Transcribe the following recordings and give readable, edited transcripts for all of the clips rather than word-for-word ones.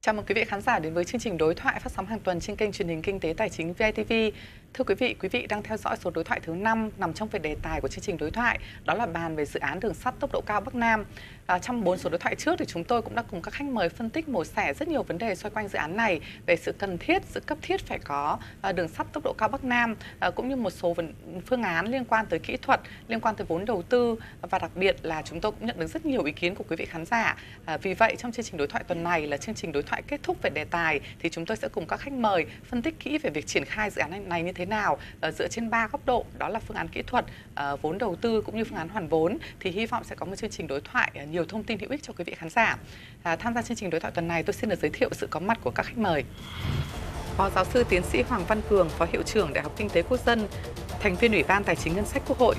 Chào mừng quý vị khán giả đến với chương trình đối thoại phát sóng hàng tuần trên kênh truyền hình Kinh tế Tài chính VITV. Thưa quý vị đang theo dõi số đối thoại thứ 5 nằm trong về đề tài của chương trình đối thoại, đó là bàn về dự án đường sắt tốc độ cao Bắc Nam. Trong 4 số đối thoại trước thì chúng tôi cũng đã cùng các khách mời phân tích mổ xẻ rất nhiều vấn đề xoay quanh dự án này, về sự cần thiết, sự cấp thiết phải có đường sắt tốc độ cao Bắc Nam, cũng như một số phương án liên quan tới kỹ thuật, liên quan tới vốn đầu tư, và đặc biệt là chúng tôi cũng nhận được rất nhiều ý kiến của quý vị khán giả. Vì vậy trong chương trình đối thoại tuần này là chương trình đối thoại kết thúc về đề tài, thì chúng tôi sẽ cùng các khách mời phân tích kỹ về việc triển khai dự án này như thế nào, dựa trên 3 góc độ, đó là phương án kỹ thuật, vốn đầu tư cũng như phương án hoàn vốn. Thì hy vọng sẽ có một chương trình đối thoại nhiều thông tin hữu ích cho quý vị khán giả. Tham gia chương trình đối thoại tuần này, tôi xin được giới thiệu sự có mặt của các khách mời. Phó giáo sư tiến sĩ Hoàng Văn Cường, Phó Hiệu trưởng Đại học Kinh tế Quốc dân, thành viên Ủy ban Tài chính Ngân sách Quốc hội.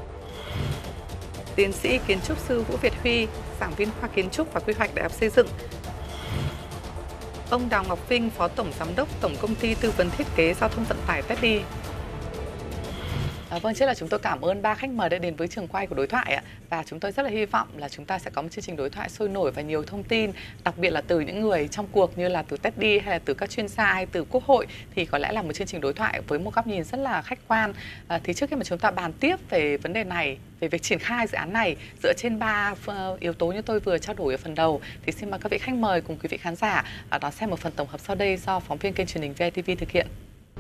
Tiến sĩ kiến trúc sư Vũ Việt Huy, giảng viên khoa Kiến trúc và Quy hoạch Đại học Xây dựng. Ông Đào Ngọc Vinh, Phó Tổng Giám đốc Tổng Công ty Tư vấn Thiết kế Giao thông Vận tải Teddy. Vâng, trước là chúng tôi cảm ơn 3 khách mời đã đến với trường quay của đối thoại ạ. Và chúng tôi rất là hy vọng là chúng ta sẽ có một chương trình đối thoại sôi nổi và nhiều thông tin, đặc biệt là từ những người trong cuộc như là từ Teddy hay là từ các chuyên gia hay từ Quốc hội, thì có lẽ là một chương trình đối thoại với một góc nhìn rất là khách quan. Thì trước khi mà chúng ta bàn tiếp về vấn đề này, về việc triển khai dự án này dựa trên 3 yếu tố như tôi vừa trao đổi ở phần đầu, thì xin mời các vị khách mời cùng quý vị khán giả đón xem một phần tổng hợp sau đây do phóng viên kênh truyền hình VITV thực hiện.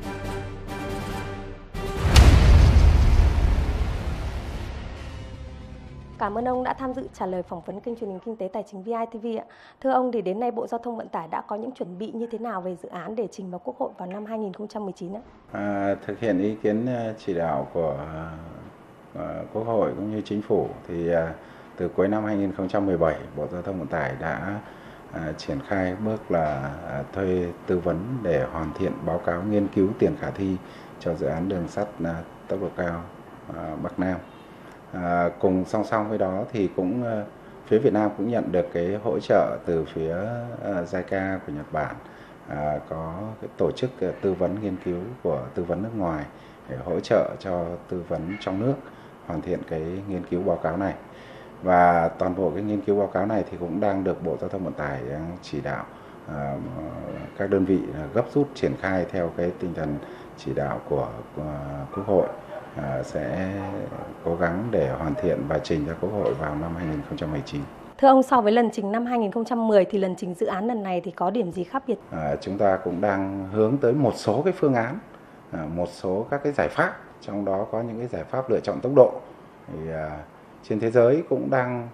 Cảm ơn ông đã tham dự trả lời phỏng vấn kênh truyền hình Kinh tế Tài chính VITV ạ. Thưa ông, thì đến nay Bộ Giao thông Vận tải đã có những chuẩn bị như thế nào về dự án để trình vào Quốc hội vào năm 2019 ạ? Thực hiện ý kiến chỉ đạo của Quốc hội cũng như Chính phủ, thì từ cuối năm 2017, Bộ Giao thông Vận tải đã triển khai bước là thuê tư vấn để hoàn thiện báo cáo nghiên cứu tiền khả thi cho dự án đường sắt tốc độ cao Bắc Nam. Cùng song song với đó thì cũng phía Việt Nam cũng nhận được cái hỗ trợ từ phía JICA của Nhật Bản, có cái tổ chức tư vấn nghiên cứu của tư vấn nước ngoài để hỗ trợ cho tư vấn trong nước hoàn thiện cái nghiên cứu báo cáo này. Và toàn bộ cái nghiên cứu báo cáo này thì cũng đang được Bộ Giao thông Vận tải chỉ đạo các đơn vị gấp rút triển khai theo cái tinh thần chỉ đạo của Quốc hội, sẽ cố gắng để hoàn thiện và trình ra Quốc hội vào năm 2019. Thưa ông, so với lần trình năm 2010 thì lần trình dự án lần này thì có điểm gì khác biệt? Chúng ta cũng đang hướng tới một số cái phương án, một số các cái giải pháp, trong đó có những cái giải pháp lựa chọn tốc độ. Thì trên thế giới cũng đang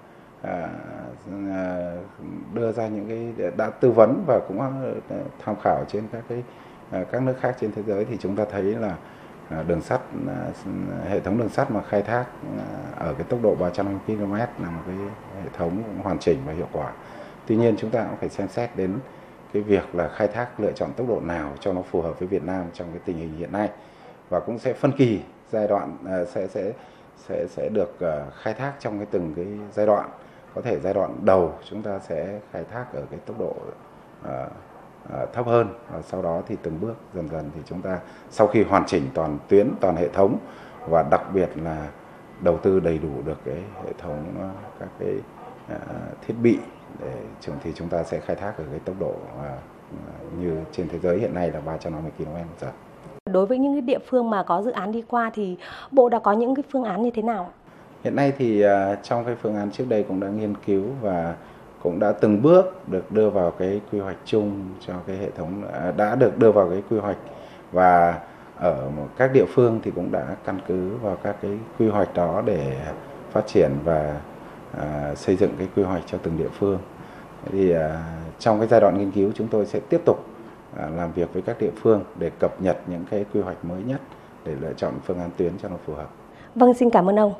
đưa ra những cái đã tư vấn và cũng tham khảo trên các nước khác trên thế giới, thì chúng ta thấy là đường sắt, hệ thống đường sắt mà khai thác ở cái tốc độ 350 km là một cái hệ thống hoàn chỉnh và hiệu quả. Tuy nhiên chúng ta cũng phải xem xét đến cái việc là khai thác lựa chọn tốc độ nào cho nó phù hợp với Việt Nam trong cái tình hình hiện nay, và cũng sẽ phân kỳ giai đoạn sẽ được khai thác trong cái từng cái giai đoạn. Có thể giai đoạn đầu chúng ta sẽ khai thác ở cái tốc độ thấp hơn, và sau đó thì từng bước dần dần thì chúng ta sau khi hoàn chỉnh toàn tuyến, toàn hệ thống, và đặc biệt là đầu tư đầy đủ được cái hệ thống các cái thiết bị thì chúng ta sẽ khai thác ở cái tốc độ như trên thế giới hiện nay là 350 km/h. Đối với những cái địa phương mà có dự án đi qua thì Bộ đã có những cái phương án như thế nào? Hiện nay thì trong cái phương án trước đây cũng đã nghiên cứu và cũng đã từng bước được đưa vào cái quy hoạch chung cho cái hệ thống, đã được đưa vào cái quy hoạch, và ở các địa phương thì cũng đã căn cứ vào các cái quy hoạch đó để phát triển và xây dựng cái quy hoạch cho từng địa phương. Thì trong cái giai đoạn nghiên cứu chúng tôi sẽ tiếp tục làm việc với các địa phương để cập nhật những cái quy hoạch mới nhất để lựa chọn phương án tuyến cho nó phù hợp. Vâng, xin cảm ơn ông.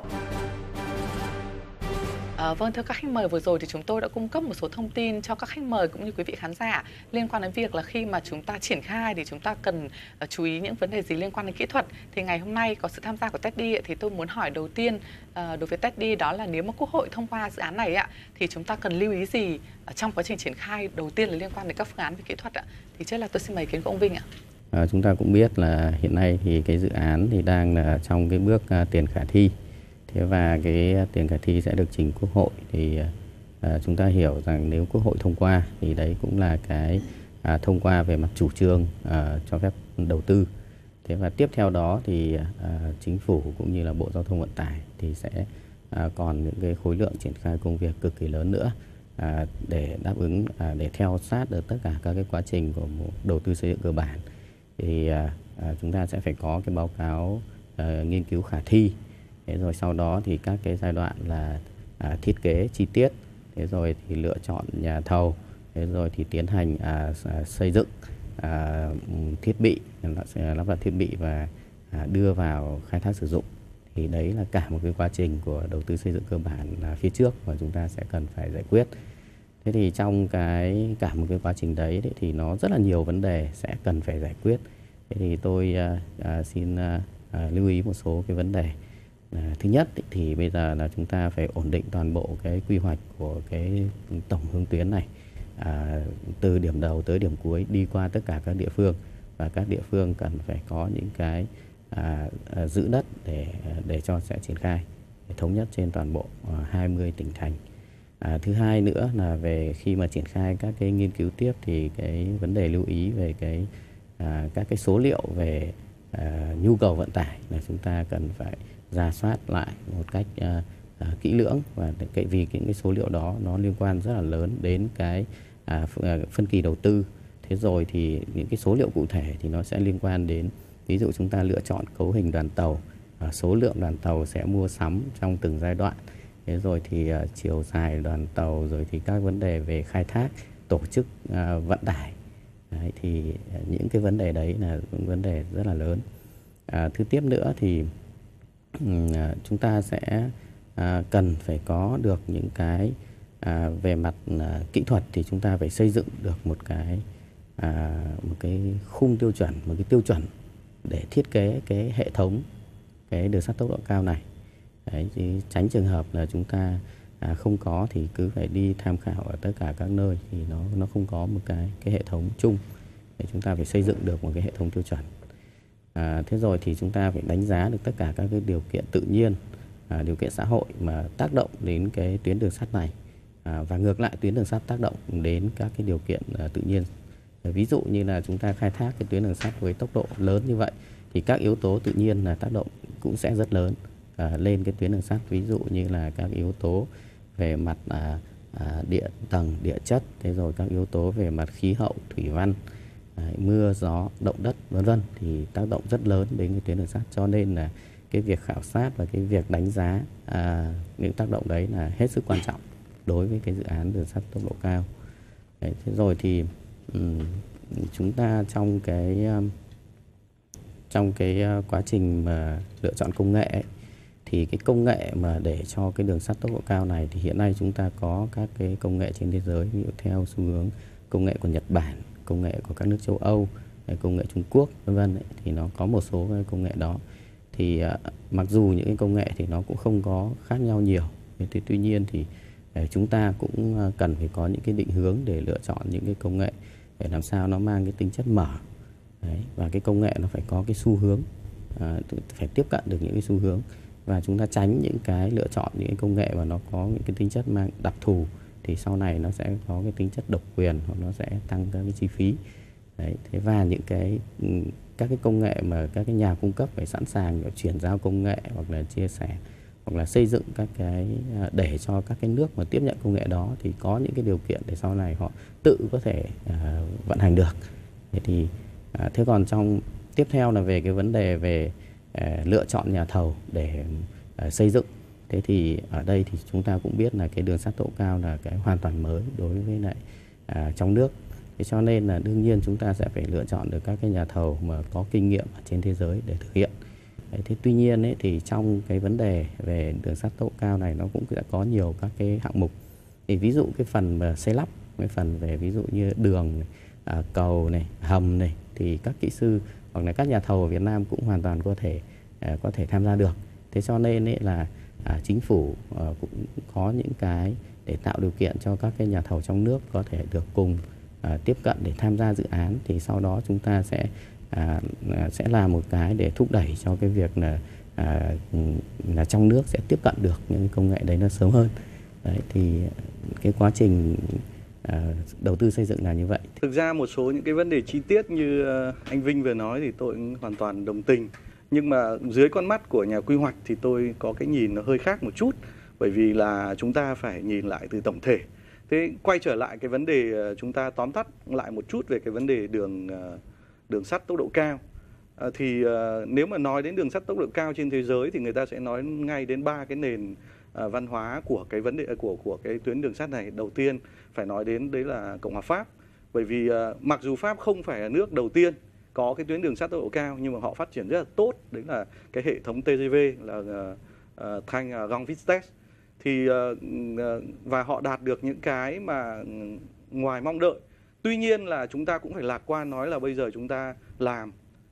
Vâng, thưa các khách mời, vừa rồi thì chúng tôi đã cung cấp một số thông tin cho các khách mời cũng như quý vị khán giả liên quan đến việc là khi mà chúng ta triển khai thì chúng ta cần chú ý những vấn đề gì liên quan đến kỹ thuật. Thì ngày hôm nay có sự tham gia của Teddy thì tôi muốn hỏi đầu tiên đối với Teddy, đó là nếu mà Quốc hội thông qua dự án này thì chúng ta cần lưu ý gì trong quá trình triển khai, đầu tiên là liên quan đến các phương án về kỹ thuật ạ. Thì trước là tôi xin mời ý kiến của ông Vinh ạ. Chúng ta cũng biết là hiện nay thì cái dự án thì đang là trong cái bước tiền khả thi. Thế và cái tiền khả thi sẽ được trình Quốc hội thì chúng ta hiểu rằng nếu Quốc hội thông qua thì đấy cũng là cái thông qua về mặt chủ trương cho phép đầu tư. Thế và tiếp theo đó thì chính phủ cũng như là Bộ Giao thông Vận tải thì sẽ còn những cái khối lượng triển khai công việc cực kỳ lớn nữa để đáp ứng, để theo sát được tất cả các cái quá trình của một đầu tư xây dựng cơ bản. Thì chúng ta sẽ phải có cái báo cáo nghiên cứu khả thi. Thế rồi sau đó thì các cái giai đoạn là thiết kế chi tiết, thế rồi thì lựa chọn nhà thầu, thế rồi thì tiến hành xây dựng thiết bị, lắp đặt thiết bị và đưa vào khai thác sử dụng. Thì đấy là cả một cái quá trình của đầu tư xây dựng cơ bản phía trước mà chúng ta sẽ cần phải giải quyết. Thế thì trong cả một cái quá trình đấy thì nó rất là nhiều vấn đề sẽ cần phải giải quyết. Thế thì tôi xin lưu ý một số cái vấn đề. Thứ nhất thì bây giờ là chúng ta phải ổn định toàn bộ cái quy hoạch của cái tổng hướng tuyến này, từ điểm đầu tới điểm cuối đi qua tất cả các địa phương, và các địa phương cần phải có những cái giữ đất để cho sẽ triển khai để thống nhất trên toàn bộ 20 tỉnh thành. Thứ hai nữa là về khi mà triển khai các cái nghiên cứu tiếp thì cái vấn đề lưu ý về các cái số liệu về nhu cầu vận tải là chúng ta cần phải rà soát lại một cách kỹ lưỡng, và vì những cái số liệu đó nó liên quan rất là lớn đến cái phân kỳ đầu tư. Thế rồi thì những cái số liệu cụ thể thì nó sẽ liên quan đến, ví dụ chúng ta lựa chọn cấu hình đoàn tàu, số lượng đoàn tàu sẽ mua sắm trong từng giai đoạn, thế rồi thì chiều dài đoàn tàu, rồi thì các vấn đề về khai thác, tổ chức vận tải. Đấy, thì những cái vấn đề đấy là những vấn đề rất là lớn. Thứ tiếp nữa thì chúng ta sẽ cần phải có được những cái về mặt kỹ thuật, thì chúng ta phải xây dựng được một cái khung tiêu chuẩn, một cái tiêu chuẩn để thiết kế cái hệ thống cái đường sắt tốc độ cao này. Đấy, chứ tránh trường hợp là chúng ta không có thì cứ phải đi tham khảo ở tất cả các nơi, thì nó không có một cái hệ thống chung. Để chúng ta phải xây dựng được một cái hệ thống tiêu chuẩn. Thế rồi thì chúng ta phải đánh giá được tất cả các cái điều kiện tự nhiên, điều kiện xã hội mà tác động đến cái tuyến đường sắt này, và ngược lại tuyến đường sắt tác động đến các cái điều kiện tự nhiên. Ví dụ như là chúng ta khai thác cái tuyến đường sắt với tốc độ lớn như vậy thì các yếu tố tự nhiên là tác động cũng sẽ rất lớn lên cái tuyến đường sắt, ví dụ như là các yếu tố về mặt địa tầng, địa chất, thế rồi các yếu tố về mặt khí hậu, thủy văn, mưa, gió, động đất, vân vân, thì tác động rất lớn đến cái tuyến đường sắt. Cho nên là cái việc khảo sát và cái việc đánh giá những tác động đấy là hết sức quan trọng đối với cái dự án đường sắt tốc độ cao. Đấy, thế rồi thì chúng ta trong cái quá trình mà lựa chọn công nghệ ấy, thì cái công nghệ mà để cho cái đường sắt tốc độ cao này thì hiện nay chúng ta có các cái công nghệ trên thế giới, ví dụ theo xu hướng công nghệ của Nhật Bản, công nghệ của các nước châu Âu, công nghệ Trung Quốc, vân vân, thì nó có một số cái công nghệ đó. Thì mặc dù những cái công nghệ thì nó cũng không có khác nhau nhiều, thì tuy nhiên thì chúng ta cũng cần phải có những cái định hướng để lựa chọn những cái công nghệ để làm sao nó mang cái tính chất mở. Đấy, và cái công nghệ nó phải có cái xu hướng, phải tiếp cận được những cái xu hướng, và chúng ta tránh những cái lựa chọn những cái công nghệ mà nó có những cái tính chất mang đặc thù, thì sau này nó sẽ có cái tính chất độc quyền, hoặc nó sẽ tăng các cái chi phí. Đấy, thế và những các cái công nghệ mà các cái nhà cung cấp phải sẵn sàng chuyển giao công nghệ, hoặc là chia sẻ, hoặc là xây dựng các cái để cho các cái nước mà tiếp nhận công nghệ đó thì có những cái điều kiện để sau này họ tự có thể vận hành được. Thế còn trong tiếp theo là về cái vấn đề về lựa chọn nhà thầu để xây dựng. Thế thì ở đây thì chúng ta cũng biết là cái đường sắt tốc độ cao là cái hoàn toàn mới đối với lại trong nước. Thế cho nên là đương nhiên chúng ta sẽ phải lựa chọn được các cái nhà thầu mà có kinh nghiệm ở trên thế giới để thực hiện. Thế tuy nhiên ấy, thì trong cái vấn đề về đường sắt tốc độ cao này nó cũng đã có nhiều các cái hạng mục. Thì ví dụ cái phần mà xây lắp, cái phần về ví dụ như đường này, cầu này, hầm này, thì các kỹ sư hoặc là các nhà thầu ở Việt Nam cũng hoàn toàn có thể tham gia được. Thế cho nên ấy là chính phủ cũng có những cái để tạo điều kiện cho các cái nhà thầu trong nước có thể được cùng tiếp cận để tham gia dự án. Thì sau đó chúng ta sẽ làm một cái để thúc đẩy cho cái việc là trong nước sẽ tiếp cận được những công nghệ đấy nó sớm hơn. Đấy, thì cái quá trình đầu tư xây dựng là như vậy. Thực ra một số những cái vấn đề chi tiết như anh Vinh vừa nói thì tôi cũng hoàn toàn đồng tình. Nhưng mà dưới con mắt của nhà quy hoạch thì tôi có cái nhìn nó hơi khác một chút. Bởi vì là chúng ta phải nhìn lại từ tổng thể. Thế quay trở lại cái vấn đề, chúng ta tóm tắt lại một chút về cái vấn đề đường sắt tốc độ cao. Thì nếu mà nói đến đường sắt tốc độ cao trên thế giới thì người ta sẽ nói ngay đến 3 cái nền văn hóa của cái vấn đề của cái tuyến đường sắt này. Đầu tiên phải nói đến đấy là Cộng hòa Pháp. Bởi vì mặc dù Pháp không phải là nước đầu tiên có cái tuyến đường sắt tốc độ cao, nhưng mà họ phát triển rất là tốt. Đấy là cái hệ thống TGV là Thanh Grand Vitesse. Thì và họ đạt được những cái mà ngoài mong đợi. Tuy nhiên là chúng ta cũng phải lạc quan nói là bây giờ chúng ta làm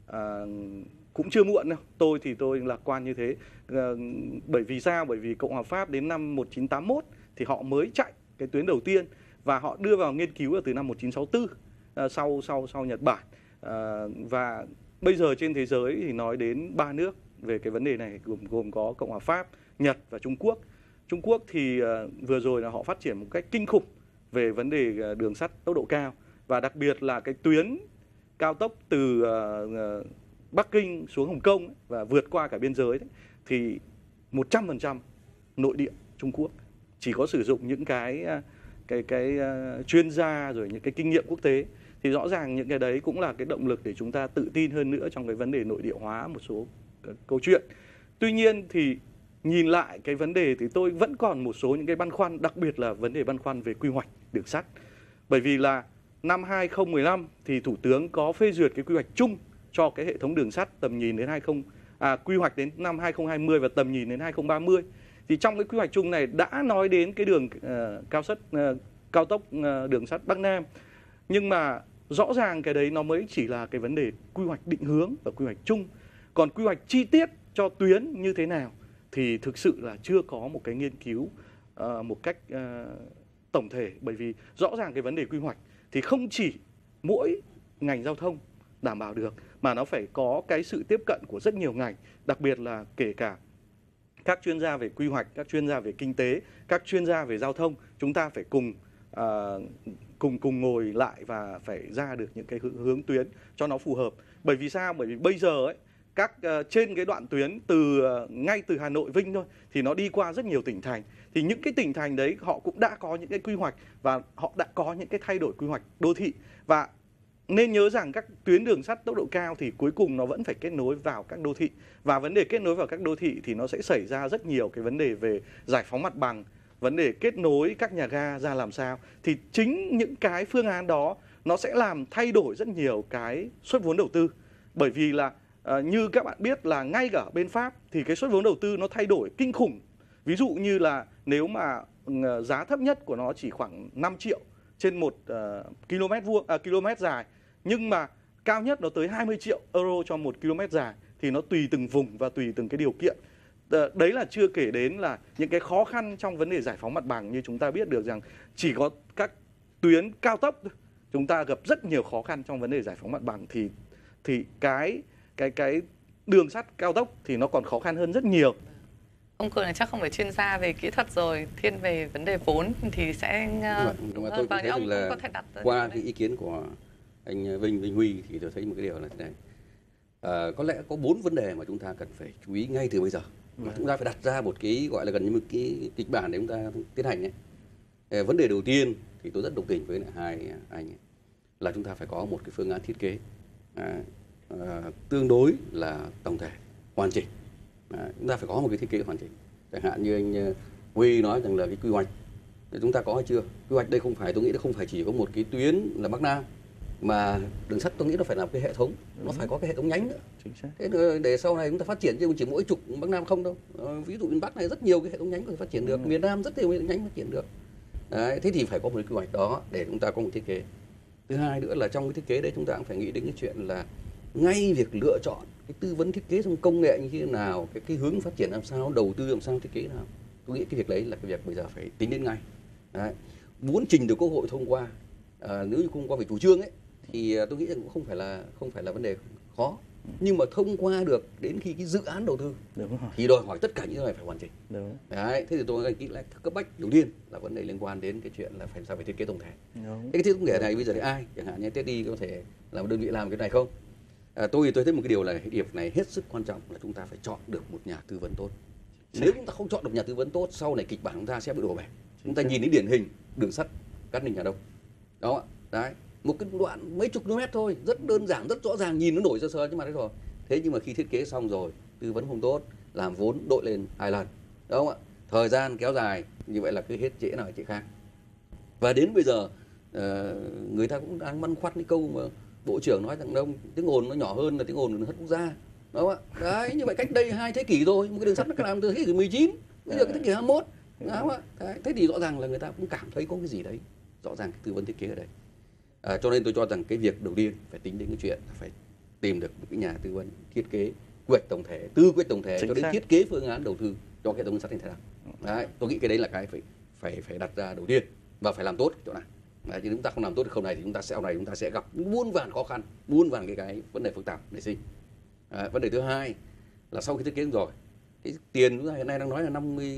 cũng chưa muộn đâu. Tôi lạc quan như thế. Bởi vì sao? Bởi vì Cộng hòa Pháp đến năm 1981 thì họ mới chạy cái tuyến đầu tiên và họ đưa vào nghiên cứu là từ năm 1964 sau Nhật Bản. Và bây giờ trên thế giới thì nói đến 3 nước về cái vấn đề này, gồm có Cộng hòa Pháp, Nhật và Trung Quốc. Trung Quốc thì vừa rồi là họ phát triển một cách kinh khủng về vấn đề đường sắt tốc độ cao, và đặc biệt là cái tuyến cao tốc từ Bắc Kinh xuống Hồng Kông và vượt qua cả biên giới thì 100% nội địa Trung Quốc, chỉ có sử dụng những cái chuyên gia rồi những cái kinh nghiệm quốc tế. Thì rõ ràng những cái đấy cũng là cái động lực để chúng ta tự tin hơn nữa trong cái vấn đề nội địa hóa một số câu chuyện. Tuy nhiên thì nhìn lại cái vấn đề thì tôi vẫn còn một số những cái băn khoăn, đặc biệt là vấn đề băn khoăn về quy hoạch đường sắt. Bởi vì là năm 2015 thì Thủ tướng có phê duyệt cái quy hoạch chung cho cái hệ thống đường sắt tầm nhìn đến quy hoạch đến năm 2020 và tầm nhìn đến 2030. Thì trong cái quy hoạch chung này đã nói đến cái đường cao tốc đường sắt Bắc Nam. Nhưng mà rõ ràng cái đấy nó mới chỉ là cái vấn đề quy hoạch định hướng và quy hoạch chung. Còn quy hoạch chi tiết cho tuyến như thế nào thì thực sự là chưa có một cái nghiên cứu một cách tổng thể. Bởi vì rõ ràng cái vấn đề quy hoạch thì không chỉ mỗi ngành giao thông đảm bảo được, mà nó phải có cái sự tiếp cận của rất nhiều ngành, đặc biệt là kể cả các chuyên gia về quy hoạch, các chuyên gia về kinh tế, các chuyên gia về giao thông. Chúng ta phải cùng ngồi lại và phải ra được những cái hướng tuyến cho nó phù hợp. Bởi vì sao? Bởi vì bây giờ ấy, trên cái đoạn tuyến ngay từ Hà Nội Vinh thôi thì nó đi qua rất nhiều tỉnh thành. Thì những cái tỉnh thành đấy họ cũng đã có những cái quy hoạch và họ đã có những cái thay đổi quy hoạch đô thị. Và nên nhớ rằng các tuyến đường sắt tốc độ cao thì cuối cùng nó vẫn phải kết nối vào các đô thị. Và vấn đề kết nối vào các đô thị thì nó sẽ xảy ra rất nhiều cái vấn đề về giải phóng mặt bằng, vấn đề kết nối các nhà ga ra làm sao. Thì chính những cái phương án đó nó sẽ làm thay đổi rất nhiều cái suất vốn đầu tư. Bởi vì là như các bạn biết là ngay cả bên Pháp thì cái suất vốn đầu tư nó thay đổi kinh khủng. Ví dụ như là nếu mà giá thấp nhất của nó chỉ khoảng 5 triệu trên một km dài, nhưng mà cao nhất nó tới 20 triệu euro cho 1 km dài, thì nó tùy từng vùng và tùy từng cái điều kiện. Đấy là chưa kể đến là những cái khó khăn trong vấn đề giải phóng mặt bằng. Như chúng ta biết được rằng chỉ có các tuyến cao tốc chúng ta gặp rất nhiều khó khăn trong vấn đề giải phóng mặt bằng, thì cái đường sắt cao tốc thì nó còn khó khăn hơn rất nhiều. Ông Cường này chắc không phải chuyên gia về kỹ thuật rồi, thiên về vấn đề vốn thì sẽ đúng hơn. Tôi cũng thấy rằng là có thể đặt qua cái ý kiến của anh Vinh Huy thì tôi thấy một cái điều là thế này. Có lẽ có 4 vấn đề mà chúng ta cần phải chú ý ngay từ bây giờ. Mà chúng ta phải đặt ra một cái gọi là gần như một cái kịch bản để chúng ta tiến hành ấy. Vấn đề đầu tiên thì tôi rất đồng tình với hai anh ấy, là chúng ta phải có một cái phương án thiết kế tương đối là tổng thể, hoàn chỉnh. Chúng ta phải có một cái thiết kế hoàn chỉnh. Chẳng hạn như anh Huy nói rằng là cái quy hoạch chúng ta có hay chưa? Quy hoạch đây không phải, tôi nghĩ nó không phải chỉ có một cái tuyến là Bắc Nam, mà đường sắt tôi nghĩ nó phải là một cái hệ thống, nó phải có cái hệ thống nhánh nữa. Thế để sau này chúng ta phát triển chứ không chỉ mỗi trục Bắc Nam không đâu. Ví dụ miền Bắc này rất nhiều cái hệ thống nhánh có thể phát triển được, miền Nam rất nhiều hệ thống nhánh phát triển được. Đấy, thế thì phải có một cái quy hoạch đó để chúng ta có một thiết kế. Thứ hai nữa là trong cái thiết kế đấy chúng ta cũng phải nghĩ đến cái chuyện là ngay việc lựa chọn cái tư vấn thiết kế trong công nghệ như thế nào, cái hướng phát triển làm sao, đầu tư làm sao, thiết kế nào. Tôi nghĩ cái việc đấy là cái việc bây giờ phải tính đến ngay. Đấy. Muốn trình được Quốc hội thông qua, nếu như không qua về chủ trương ấy, thì tôi nghĩ rằng cũng không phải là vấn đề khó. Nhưng mà thông qua được đến khi cái dự án đầu tư thì đòi hỏi tất cả những cái này phải hoàn chỉnh. Đấy, thế thì tôi nghĩ là cấp bách đầu tiên là vấn đề liên quan đến cái chuyện là phải thiết kế tổng thể. Thế cái thiết kế này bây giờ thì ai, chẳng hạn như Teddy có thể là một đơn vị làm cái này không? Tôi thấy một cái điều là việc này hết sức quan trọng là chúng ta phải chọn được một nhà tư vấn tốt. Nếu chúng ta không chọn được nhà tư vấn tốt, sau này kịch bản chúng ta sẽ bị đổ bể. Chúng ta nhìn đến điển hình đường sắt Cát Linh Hà Đông, đó, đấy, một cái đoạn mấy chục km thôi, rất đơn giản, rất rõ ràng, nhìn nó nổi sơ sơ nhưng mà đấy rồi. Thế nhưng mà khi thiết kế xong rồi, tư vấn không tốt, làm vốn đội lên 2 lần, đúng không ạ? Thời gian kéo dài, như vậy là cứ hết trễ nào trễ khác. Và đến bây giờ người ta cũng đang băn khoăn cái câu mà Bộ trưởng nói rằng đâu tiếng ồn nó nhỏ hơn là tiếng ồn hất quốc gia, đúng không ạ? Đấy, như vậy cách đây 2 thế kỷ rồi, một cái đường sắt nó làm từ thế kỷ 19, bây giờ cái thế kỷ 21, đúng không ạ? Thế thì rõ ràng là người ta cũng cảm thấy có cái gì đấy, rõ ràng cái tư vấn thiết kế ở đây. Cho nên tôi cho rằng cái việc đầu tiên phải tính đến cái chuyện là phải tìm được một cái nhà tư vấn thiết kế quy hoạch tổng thể, từ quy hoạch tổng thể cho đến thiết kế phương án đầu tư cho hệ thống đường sắt như thế nào. Đấy, tôi nghĩ cái đấy là cái phải đặt ra đầu tiên và phải làm tốt chỗ này. Đấy, chứ chúng ta không làm tốt được khâu này thì chúng ta sẽ gặp muôn vàn khó khăn, muôn vàn cái vấn đề phức tạp nảy sinh. Vấn đề thứ hai là sau khi thiết kế rồi, cái tiền chúng ta hiện nay đang nói là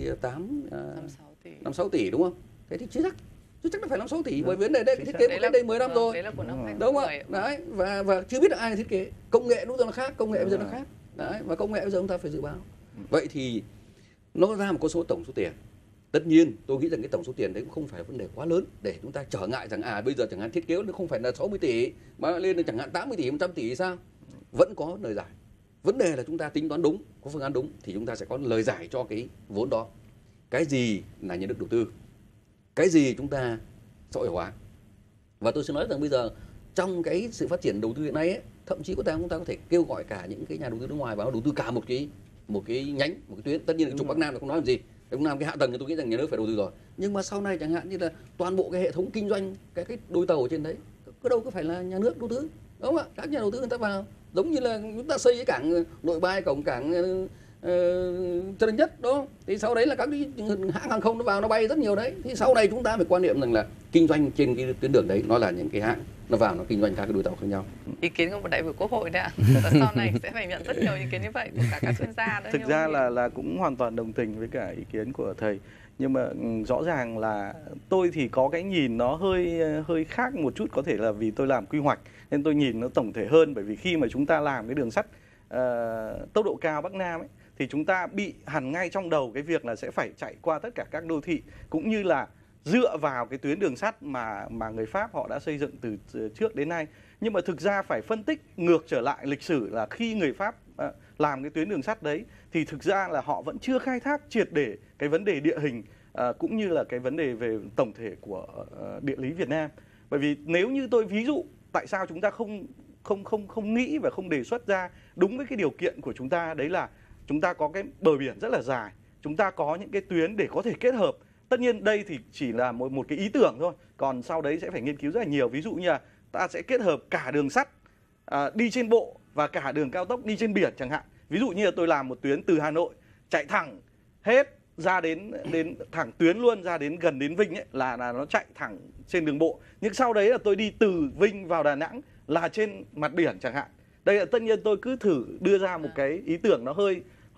56 tỷ đúng không? Thế thì chưa chắc nó phải 56 tỷ, bởi vì vấn đề đây thiết kế cách đây 10 năm rồi. Đúng không ạ? Đấy, và chưa biết là ai thiết kế. Công nghệ lúc giờ nó khác, công nghệ bây giờ nó khác. Đấy, và công nghệ bây giờ chúng ta phải dự báo. Vậy thì nó ra một con số tổng số tiền. Tất nhiên, tôi nghĩ rằng cái tổng số tiền đấy cũng không phải vấn đề quá lớn để chúng ta trở ngại rằng bây giờ chẳng hạn thiết kế nó không phải là 60 tỷ mà lên là chẳng hạn 80 tỷ, 100 tỷ thì sao? Vẫn có lời giải. Vấn đề là chúng ta tính toán đúng, có phương án đúng thì chúng ta sẽ có lời giải cho cái vốn đó. Cái gì là nhà nước đầu tư? Cái gì chúng ta xã hội hóa? Và tôi sẽ nói rằng bây giờ trong cái sự phát triển đầu tư hiện nay ấy, thậm chí chúng ta có thể kêu gọi cả những cái nhà đầu tư nước ngoài vào đầu tư cả một cái nhánh, một cái tuyến. Tất nhiên là trục Bắc Nam là không nói làm gì. Bắc Nam cái hạ tầng thì tôi nghĩ rằng nhà nước phải đầu tư rồi. Nhưng mà sau này chẳng hạn như là toàn bộ cái hệ thống kinh doanh cái đôi tàu ở trên đấy, có đâu có phải là nhà nước đầu tư, đúng không ạ? Các nhà đầu tư người ta vào, giống như là chúng ta xây cái cảng Nội Bài, cảng Tân Sơn Nhất đó, thì sau đấy là các cái hãng hàng không nó vào nó bay rất nhiều đấy. Thì sau này chúng ta phải quan niệm rằng là kinh doanh trên cái tuyến đường đấy nó là những cái hãng nó vào nó kinh doanh các cái đôi tàu khác nhau. Ý kiến của một đại biểu Quốc hội đấy ạ. Sau này sẽ phải nhận rất nhiều ý kiến như vậy của cả các chuyên gia đó. Thực ra là cũng hoàn toàn đồng tình với cả ý kiến của thầy. Nhưng mà rõ ràng là tôi thì có cái nhìn nó hơi khác một chút, có thể là vì tôi làm quy hoạch nên tôi nhìn nó tổng thể hơn. Bởi vì khi mà chúng ta làm cái đường sắt tốc độ cao Bắc Nam ấy, thì chúng ta bị hằn ngay trong đầu cái việc là sẽ phải chạy qua tất cả các đô thị, cũng như là dựa vào cái tuyến đường sắt mà người Pháp họ đã xây dựng từ trước đến nay. Nhưng mà thực ra phải phân tích ngược trở lại lịch sử là khi người Pháp làm cái tuyến đường sắt đấy thì thực ra là họ vẫn chưa khai thác triệt để cái vấn đề địa hình cũng như là cái vấn đề về tổng thể của địa lý Việt Nam. Bởi vì nếu như tôi ví dụ tại sao chúng ta không nghĩ và không đề xuất ra đúng với cái điều kiện của chúng ta, đấy là chúng ta có cái bờ biển rất là dài, chúng ta có những cái tuyến để có thể kết hợp. Tất nhiên đây thì chỉ là một cái ý tưởng thôi, còn sau đấy sẽ phải nghiên cứu rất là nhiều. Ví dụ như là ta sẽ kết hợp cả đường sắt đi trên bộ và cả đường cao tốc đi trên biển chẳng hạn. Ví dụ như là tôi làm một tuyến từ Hà Nội chạy thẳng hết ra đến thẳng tuyến luôn ra đến gần đến Vinh ấy, là nó chạy thẳng trên đường bộ. Nhưng sau đấy là tôi đi từ Vinh vào Đà Nẵng là trên mặt biển chẳng hạn. Đây là tất nhiên tôi cứ thử đưa ra một cái ý tưởng nó hơi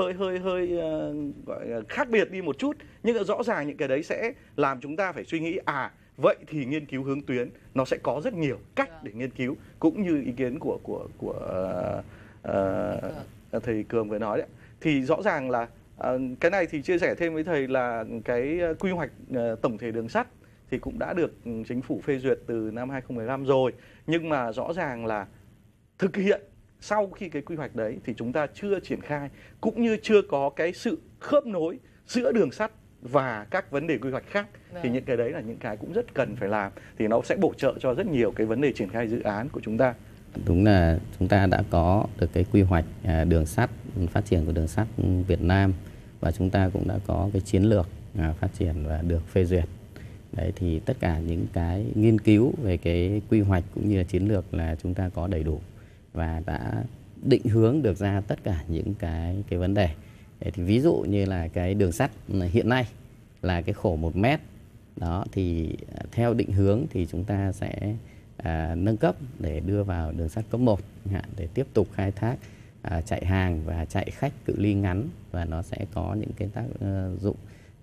gọi là khác biệt đi một chút, nhưng rõ ràng những cái đấy sẽ làm chúng ta phải suy nghĩ vậy thì nghiên cứu hướng tuyến nó sẽ có rất nhiều cách để nghiên cứu, cũng như ý kiến của thầy Cường vừa nói đấy. Thì rõ ràng là cái này thì chia sẻ thêm với thầy là cái quy hoạch tổng thể đường sắt thì cũng đã được chính phủ phê duyệt từ năm 2015 rồi, nhưng mà rõ ràng là thực hiện sau khi cái quy hoạch đấy thì chúng ta chưa triển khai, cũng như chưa có cái sự khớp nối giữa đường sắt và các vấn đề quy hoạch khác. Thì những cái đấy là những cái cũng rất cần phải làm, thì nó sẽ bổ trợ cho rất nhiều cái vấn đề triển khai dự án của chúng ta. Đúng là chúng ta đã có được cái quy hoạch đường sắt, phát triển của đường sắt Việt Nam, và chúng ta cũng đã có cái chiến lược phát triển và được phê duyệt. Đấy, thì tất cả những cái nghiên cứu về cái quy hoạch cũng như là chiến lược là chúng ta có đầy đủ và đã định hướng được ra tất cả những cái vấn đề. Đấy, thì ví dụ như là cái đường sắt hiện nay là cái khổ 1 mét đó, thì theo định hướng thì chúng ta sẽ nâng cấp để đưa vào đường sắt cấp 1 để tiếp tục khai thác chạy hàng và chạy khách cự ly ngắn, và nó sẽ có những cái tác dụng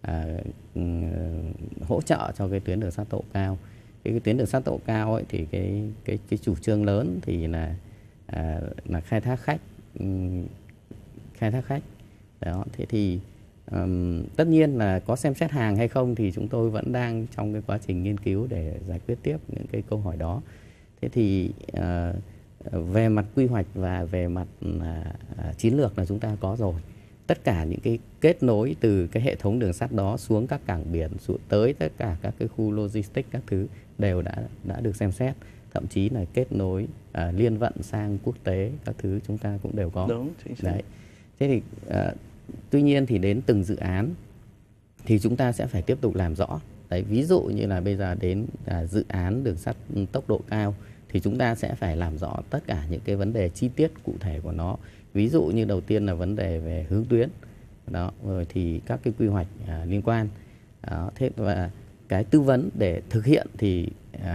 hỗ trợ cho cái tuyến đường sắt tốc độ cao. Cái tuyến đường sắt tốc độ cao ấy, thì cái chủ trương lớn thì là khai thác khách. Đó, thế thì tất nhiên là có xem xét hàng hay không thì chúng tôi vẫn đang trong cái quá trình nghiên cứu để giải quyết tiếp những cái câu hỏi đó. Thế thì về mặt quy hoạch và về mặt chiến lược là chúng ta có rồi. Tất cả những cái kết nối từ cái hệ thống đường sắt đó xuống các cảng biển, tới tất cả các cái khu logistics các thứ đều đã được xem xét. Thậm chí là kết nối liên vận sang quốc tế các thứ chúng ta cũng đều có. Đúng, chính xác. Đấy. Thế thì tuy nhiên thì đến từng dự án thì chúng ta sẽ phải tiếp tục làm rõ. Đấy, ví dụ như là bây giờ đến dự án đường sắt tốc độ cao thì chúng ta sẽ phải làm rõ tất cả những cái vấn đề chi tiết cụ thể của nó. Ví dụ như đầu tiên là vấn đề về hướng tuyến, đó, rồi thì các cái quy hoạch liên quan. Đó, thế và cái tư vấn để thực hiện thì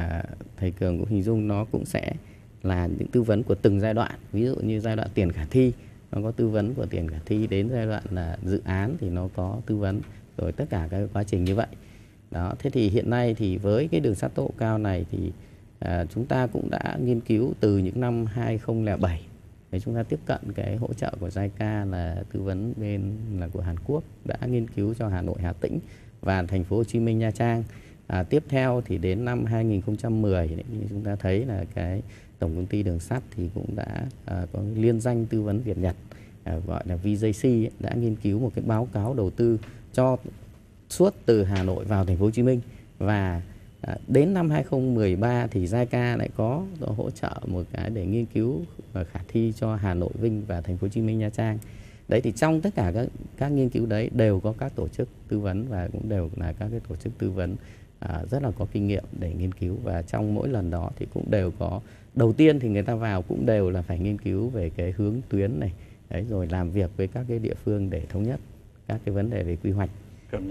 thầy Cường cũng hình dung nó cũng sẽ là những tư vấn của từng giai đoạn. Ví dụ như giai đoạn tiền khả thi, nó có tư vấn của tiền khả thi, đến giai đoạn là dự án thì nó có tư vấn, rồi tất cả các quá trình như vậy. Đó, thế thì hiện nay thì với cái đường sắt tốc độ cao này thì chúng ta cũng đã nghiên cứu từ những năm 2007. Để chúng ta tiếp cận cái hỗ trợ của JICA là tư vấn bên là của Hàn Quốc, đã nghiên cứu cho Hà Nội, Hà Tĩnh và thành phố Hồ Chí Minh, Nha Trang. Tiếp theo thì đến năm 2010 thì chúng ta thấy là cái Tổng công ty Đường sắt thì cũng đã có liên danh tư vấn Việt Nhật gọi là VJC đã nghiên cứu một cái báo cáo đầu tư cho suốt từ Hà Nội vào thành phố Hồ Chí Minh, và đến năm 2013 thì JICA lại có hỗ trợ một cái để nghiên cứu khả thi cho Hà Nội, Vinh và thành phố Hồ Chí Minh, Nha Trang. Đấy thì trong tất cả các nghiên cứu đấy đều có các tổ chức tư vấn và cũng đều là các cái tổ chức tư vấn rất là có kinh nghiệm để nghiên cứu, và trong mỗi lần đó thì cũng đều có, đầu tiên thì người ta vào cũng đều là phải nghiên cứu về cái hướng tuyến này, đấy, rồi làm việc với các cái địa phương để thống nhất các cái vấn đề về quy hoạch,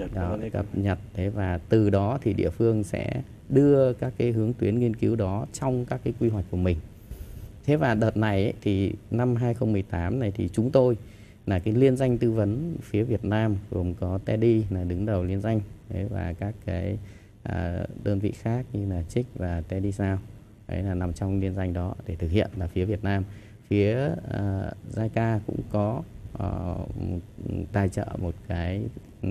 cập nhật thế, và từ đó thì địa phương sẽ đưa các cái hướng tuyến nghiên cứu đó trong các cái quy hoạch của mình. Thế và đợt này ấy, thì năm 2018 này thì chúng tôi là cái liên danh tư vấn phía Việt Nam gồm có Teddy là đứng đầu liên danh, đấy, và các cái đơn vị khác như là Trích và Teddy Sao, đấy là nằm trong liên danh đó để thực hiện là phía Việt Nam. Phía JICA cũng có tài trợ một cái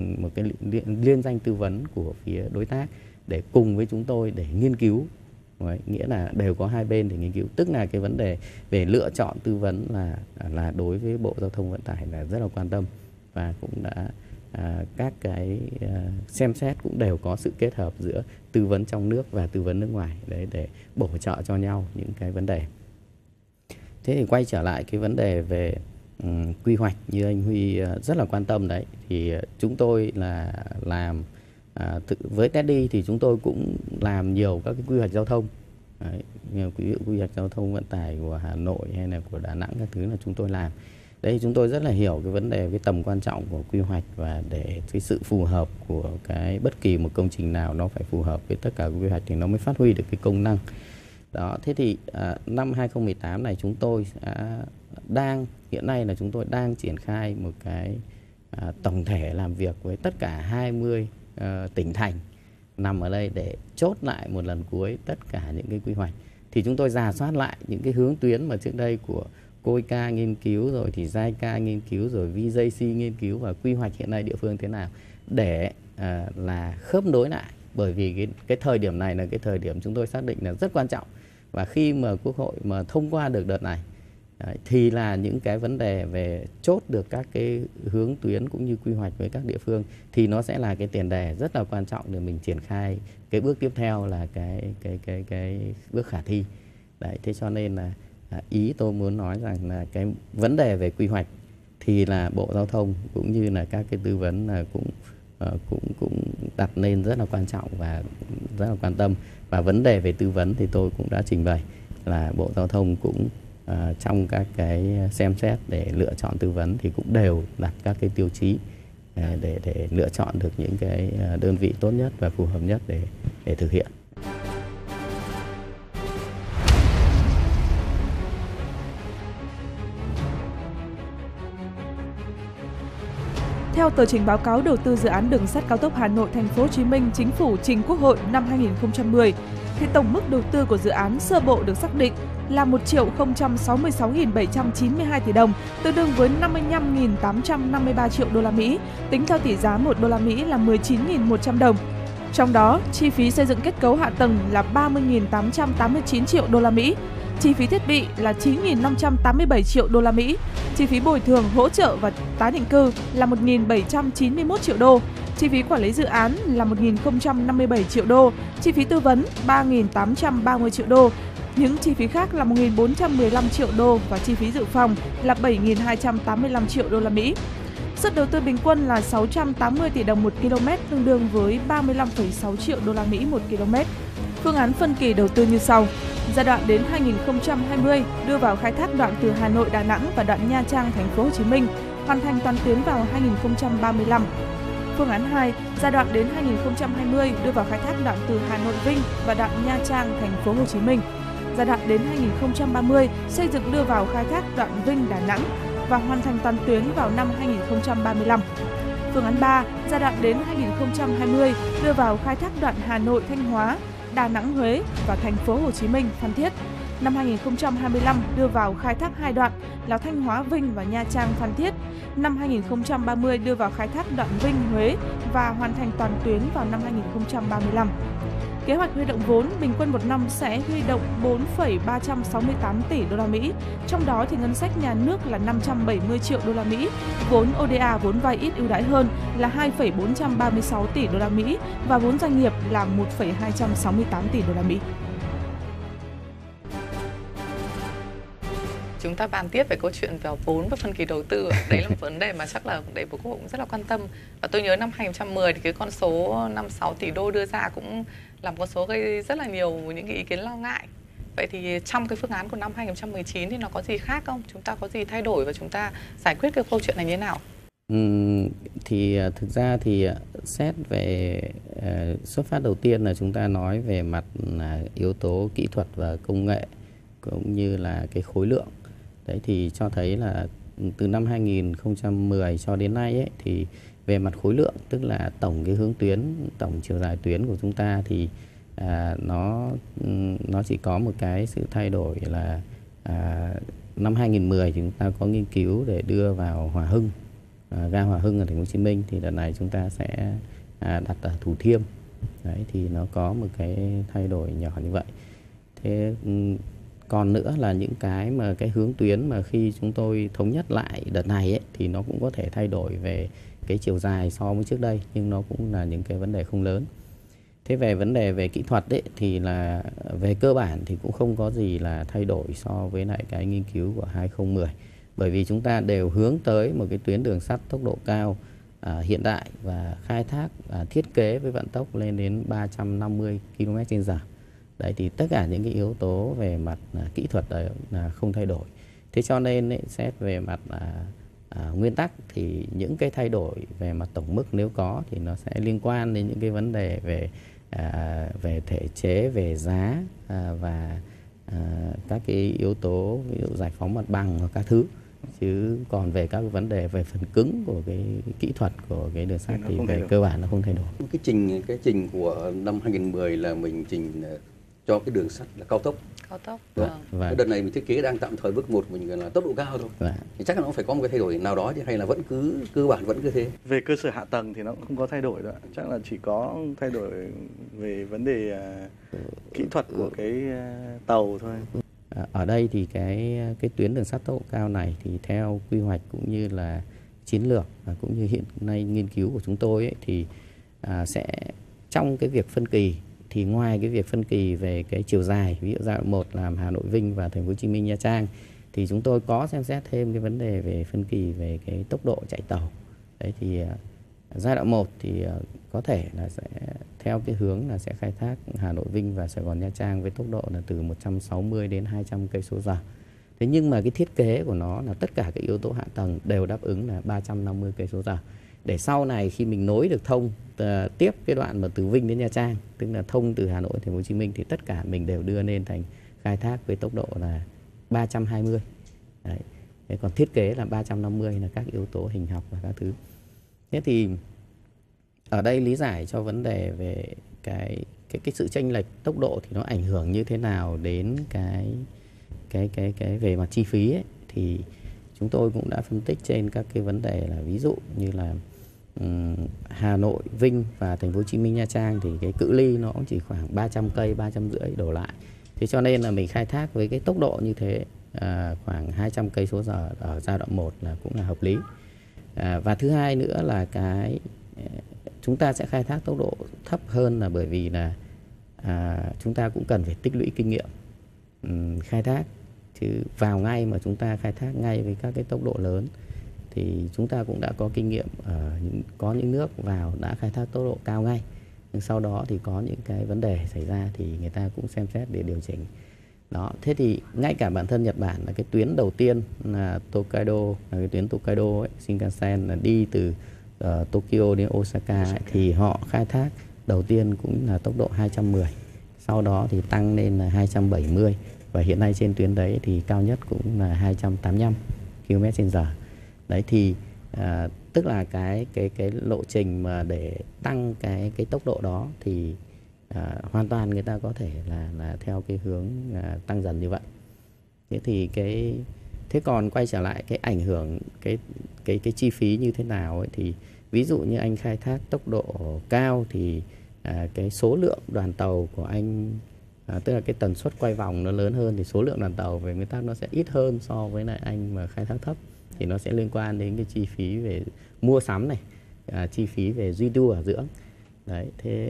liên danh tư vấn của phía đối tác để cùng với chúng tôi để nghiên cứu. Đấy, nghĩa là đều có hai bên để nghiên cứu, tức là cái vấn đề về lựa chọn tư vấn là đối với Bộ Giao thông Vận tải là rất là quan tâm, và cũng đã các cái xem xét cũng đều có sự kết hợp giữa tư vấn trong nước và tư vấn nước ngoài đấy, để bổ trợ cho nhau những cái vấn đề. Thế thì quay trở lại cái vấn đề về quy hoạch như anh Huy rất là quan tâm đấy, thì chúng tôi là làm với Teddy thì chúng tôi cũng làm nhiều các cái quy hoạch giao thông. Đấy, quy hoạch giao thông vận tải của Hà Nội hay là của Đà Nẵng các thứ là chúng tôi làm. Đấy, chúng tôi rất là hiểu cái vấn đề, cái tầm quan trọng của quy hoạch, và để cái sự phù hợp của cái bất kỳ một công trình nào nó phải phù hợp với tất cả quy hoạch thì nó mới phát huy được cái công năng. Đó, thế thì năm 2018 này chúng tôi hiện nay là chúng tôi đang triển khai một cái tổng thể làm việc với tất cả 20 tỉnh thành nằm ở đây để chốt lại một lần cuối tất cả những cái quy hoạch. Thì chúng tôi rà soát lại những cái hướng tuyến mà trước đây của COICA nghiên cứu, rồi thì JICA nghiên cứu, rồi VJC nghiên cứu, và quy hoạch hiện nay địa phương thế nào để là khớp nối lại. Bởi vì cái thời điểm này là cái thời điểm chúng tôi xác định là rất quan trọng, và khi mà Quốc hội mà thông qua được đợt này thì là những cái vấn đề về chốt được các cái hướng tuyến cũng như quy hoạch với các địa phương thì nó sẽ là cái tiền đề rất là quan trọng để mình triển khai cái bước tiếp theo là cái bước khả thi. Đấy, thế cho nên là ý tôi muốn nói rằng là cái vấn đề về quy hoạch thì là Bộ Giao thông cũng như là các cái tư vấn là cũng đặt lên rất là quan trọng và rất là quan tâm. Và vấn đề về tư vấn thì tôi cũng đã trình bày là Bộ Giao thông cũng trong các cái xem xét để lựa chọn tư vấn thì cũng đều đặt các cái tiêu chí để lựa chọn được những cái đơn vị tốt nhất và phù hợp nhất để thực hiện. Theo tờ trình báo cáo đầu tư dự án đường sắt cao tốc Hà Nội Thành phố Hồ Chí Minh Chính phủ trình Quốc hội năm 2010 thì tổng mức đầu tư của dự án sơ bộ được xác định là 1.066.792 tỷ đồng, tương đương với 55.853 triệu đô la Mỹ, tính theo tỷ giá 1 đô la Mỹ là 19.100 đồng. Trong đó, chi phí xây dựng kết cấu hạ tầng là 30.889 triệu đô la Mỹ, chi phí thiết bị là 9.587 triệu đô la Mỹ, chi phí bồi thường, hỗ trợ và tái định cư là 1.791 triệu đô, chi phí quản lý dự án là 1.057 triệu đô, chi phí tư vấn 3.830 triệu đô, những chi phí khác là 1.415 triệu đô và chi phí dự phòng là 7.285 triệu đô la Mỹ. Suất đầu tư bình quân là 680 tỷ đồng 1 km, tương đương với 35,6 triệu đô la Mỹ 1 km. Phương án phân kỳ đầu tư như sau. Giai đoạn đến 2020 đưa vào khai thác đoạn từ Hà Nội Đà Nẵng và đoạn Nha Trang Thành phố Hồ Chí Minh, hoàn thành toàn tuyến vào 2035. Phương án 2, giai đoạn đến 2020 đưa vào khai thác đoạn từ Hà Nội Vinh và đoạn Nha Trang Thành phố Hồ Chí Minh. Giai đoạn đến 2030 xây dựng đưa vào khai thác đoạn Vinh Đà Nẵng và hoàn thành toàn tuyến vào năm 2035. Phương án 3, giai đoạn đến 2020 đưa vào khai thác đoạn Hà Nội Thanh Hóa, Đà Nẵng Huế và Thành phố Hồ Chí Minh Phan Thiết. Năm 2025 đưa vào khai thác 2 đoạn là Thanh Hóa Vinh và Nha Trang Phan Thiết. Năm 2030 đưa vào khai thác đoạn Vinh Huế và hoàn thành toàn tuyến vào năm 2035. Kế hoạch huy động vốn bình quân một năm sẽ huy động 4,368 tỷ đô la Mỹ, trong đó thì ngân sách nhà nước là 570 triệu đô la Mỹ, vốn ODA vốn vay ít ưu đãi hơn là 2,436 tỷ đô la Mỹ và vốn doanh nghiệp là 1,268 tỷ đô la Mỹ. Chúng ta bàn tiếp về câu chuyện vào vốn và phân kỳ đầu tư. Đấy là một vấn đề mà chắc là Đại biểu Quốc hội cũng rất là quan tâm. Và tôi nhớ năm 2010 thì cái con số 56 tỷ đô đưa ra cũng là một con số gây rất là nhiều những cái ý kiến lo ngại. Vậy thì trong cái phương án của năm 2019 thì nó có gì khác không? Chúng ta có gì thay đổi và chúng ta giải quyết cái câu chuyện này như thế nào? Thì thực ra thì xét về xuất phát đầu tiên là chúng ta nói về mặt yếu tố kỹ thuật và công nghệ cũng như là cái khối lượng. Đấy thì cho thấy là từ năm 2010 cho đến nay ấy, thì về mặt khối lượng, tức là tổng cái hướng tuyến, tổng chiều dài tuyến của chúng ta thì nó chỉ có một cái sự thay đổi là năm 2010 thì chúng ta có nghiên cứu để đưa vào Hòa Hưng, ga Hòa Hưng ở Thành phố Hồ Chí Minh, thì đợt này chúng ta sẽ đặt ở Thủ Thiêm. Đấy thì nó có một cái thay đổi nhỏ như vậy. Thế còn nữa là những cái mà cái hướng tuyến mà khi chúng tôi thống nhất lại đợt này ấy, thì nó cũng có thể thay đổi về cái chiều dài so với trước đây, nhưng nó cũng là những cái vấn đề không lớn. Thế về vấn đề về kỹ thuật ấy, thì là về cơ bản thì cũng không có gì là thay đổi so với lại cái nghiên cứu của 2010. Bởi vì chúng ta đều hướng tới một cái tuyến đường sắt tốc độ cao hiện đại và khai thác thiết kế với vận tốc lên đến 350 km/h. Đấy thì tất cả những cái yếu tố về mặt kỹ thuật là không thay đổi. Thế cho nên ấy, xét về mặt nguyên tắc thì những cái thay đổi về mặt tổng mức nếu có thì nó sẽ liên quan đến những cái vấn đề về thể chế, về giá và các cái yếu tố ví dụ giải phóng mặt bằng hoặc các thứ. Chứ còn về các vấn đề về phần cứng của cái kỹ thuật của cái đường sắt thì về cơ bản nó không thay đổi. Cái trình của năm 2010 là mình trình cho cái đường sắt là cao tốc. Vâng. Cái đợt này mình thiết kế đang tạm thời bước 1 mình là tốc độ cao thôi. Vâng. Thì chắc là nó phải có một cái thay đổi nào đó chứ, hay là vẫn cứ cơ bản vẫn cứ thế. Về cơ sở hạ tầng thì nó cũng không có thay đổi đâu. Chắc là chỉ có thay đổi về vấn đề kỹ thuật của cái tàu thôi. Ở đây thì cái tuyến đường sắt tốc độ cao này thì theo quy hoạch cũng như là chiến lược và cũng như hiện nay nghiên cứu của chúng tôi ấy, thì sẽ trong cái việc phân kỳ thì ngoài cái việc phân kỳ về cái chiều dài, ví dụ giai đoạn 1 làm Hà Nội Vinh và Thành phố Hồ Chí Minh Nha Trang, thì chúng tôi có xem xét thêm cái vấn đề về phân kỳ về cái tốc độ chạy tàu. Đấy thì giai đoạn 1 thì có thể là sẽ theo cái hướng là sẽ khai thác Hà Nội Vinh và Sài Gòn Nha Trang với tốc độ là từ 160 đến 200 cây/h. Thế nhưng mà cái thiết kế của nó là tất cả các yếu tố hạ tầng đều đáp ứng là 350 cây/h. Để sau này khi mình nối được thông tiếp cái đoạn mà từ Vinh đến Nha Trang, tức là thông từ Hà Nội đến Thành phố Hồ Chí Minh, thì tất cả mình đều đưa lên thành khai thác với tốc độ là 320. Đấy. Thế còn thiết kế là 350 là các yếu tố hình học và các thứ. Thế thì ở đây lý giải cho vấn đề về cái sự chênh lệch tốc độ thì nó ảnh hưởng như thế nào đến cái về mặt chi phí ấy, thì chúng tôi cũng đã phân tích trên các cái vấn đề là ví dụ như là Hà Nội, Vinh và Thành phố Hồ Chí Minh, Nha Trang thì cái cự ly nó cũng chỉ khoảng 300 cây, 350 đổ lại. Thế cho nên là mình khai thác với cái tốc độ như thế khoảng 200 cây số giờ ở giai đoạn 1 là cũng là hợp lý. Và thứ hai nữa là chúng ta sẽ khai thác tốc độ thấp hơn là bởi vì là chúng ta cũng cần phải tích lũy kinh nghiệm khai thác, chứ vào ngay mà chúng ta khai thác ngay với các cái tốc độ lớn thì chúng ta cũng đã có kinh nghiệm có những nước vào đã khai thác tốc độ cao ngay, nhưng sau đó thì có những cái vấn đề xảy ra thì người ta cũng xem xét để điều chỉnh. Đó, thế thì ngay cả bản thân Nhật Bản là cái tuyến đầu tiên là Tokaido, là cái tuyến Tokaido ấy, Shinkansen là đi từ Tokyo đến Osaka ấy, thì họ khai thác đầu tiên cũng là tốc độ 210, sau đó thì tăng lên là 270 và hiện nay trên tuyến đấy thì cao nhất cũng là 285 km/h. Đấy thì tức là cái lộ trình mà để tăng cái tốc độ đó thì hoàn toàn người ta có thể là theo cái hướng tăng dần như vậy. Thế thì thế còn quay trở lại cái ảnh hưởng cái chi phí như thế nào ấy, thì ví dụ như anh khai thác tốc độ cao thì cái số lượng đoàn tàu của anh tức là cái tần suất quay vòng nó lớn hơn thì số lượng đoàn tàu về nguyên tắc nó sẽ ít hơn so với lại anh mà khai thác thấp, thì nó sẽ liên quan đến cái chi phí về mua sắm này, chi phí về duy tu bảo dưỡng. Đấy, thế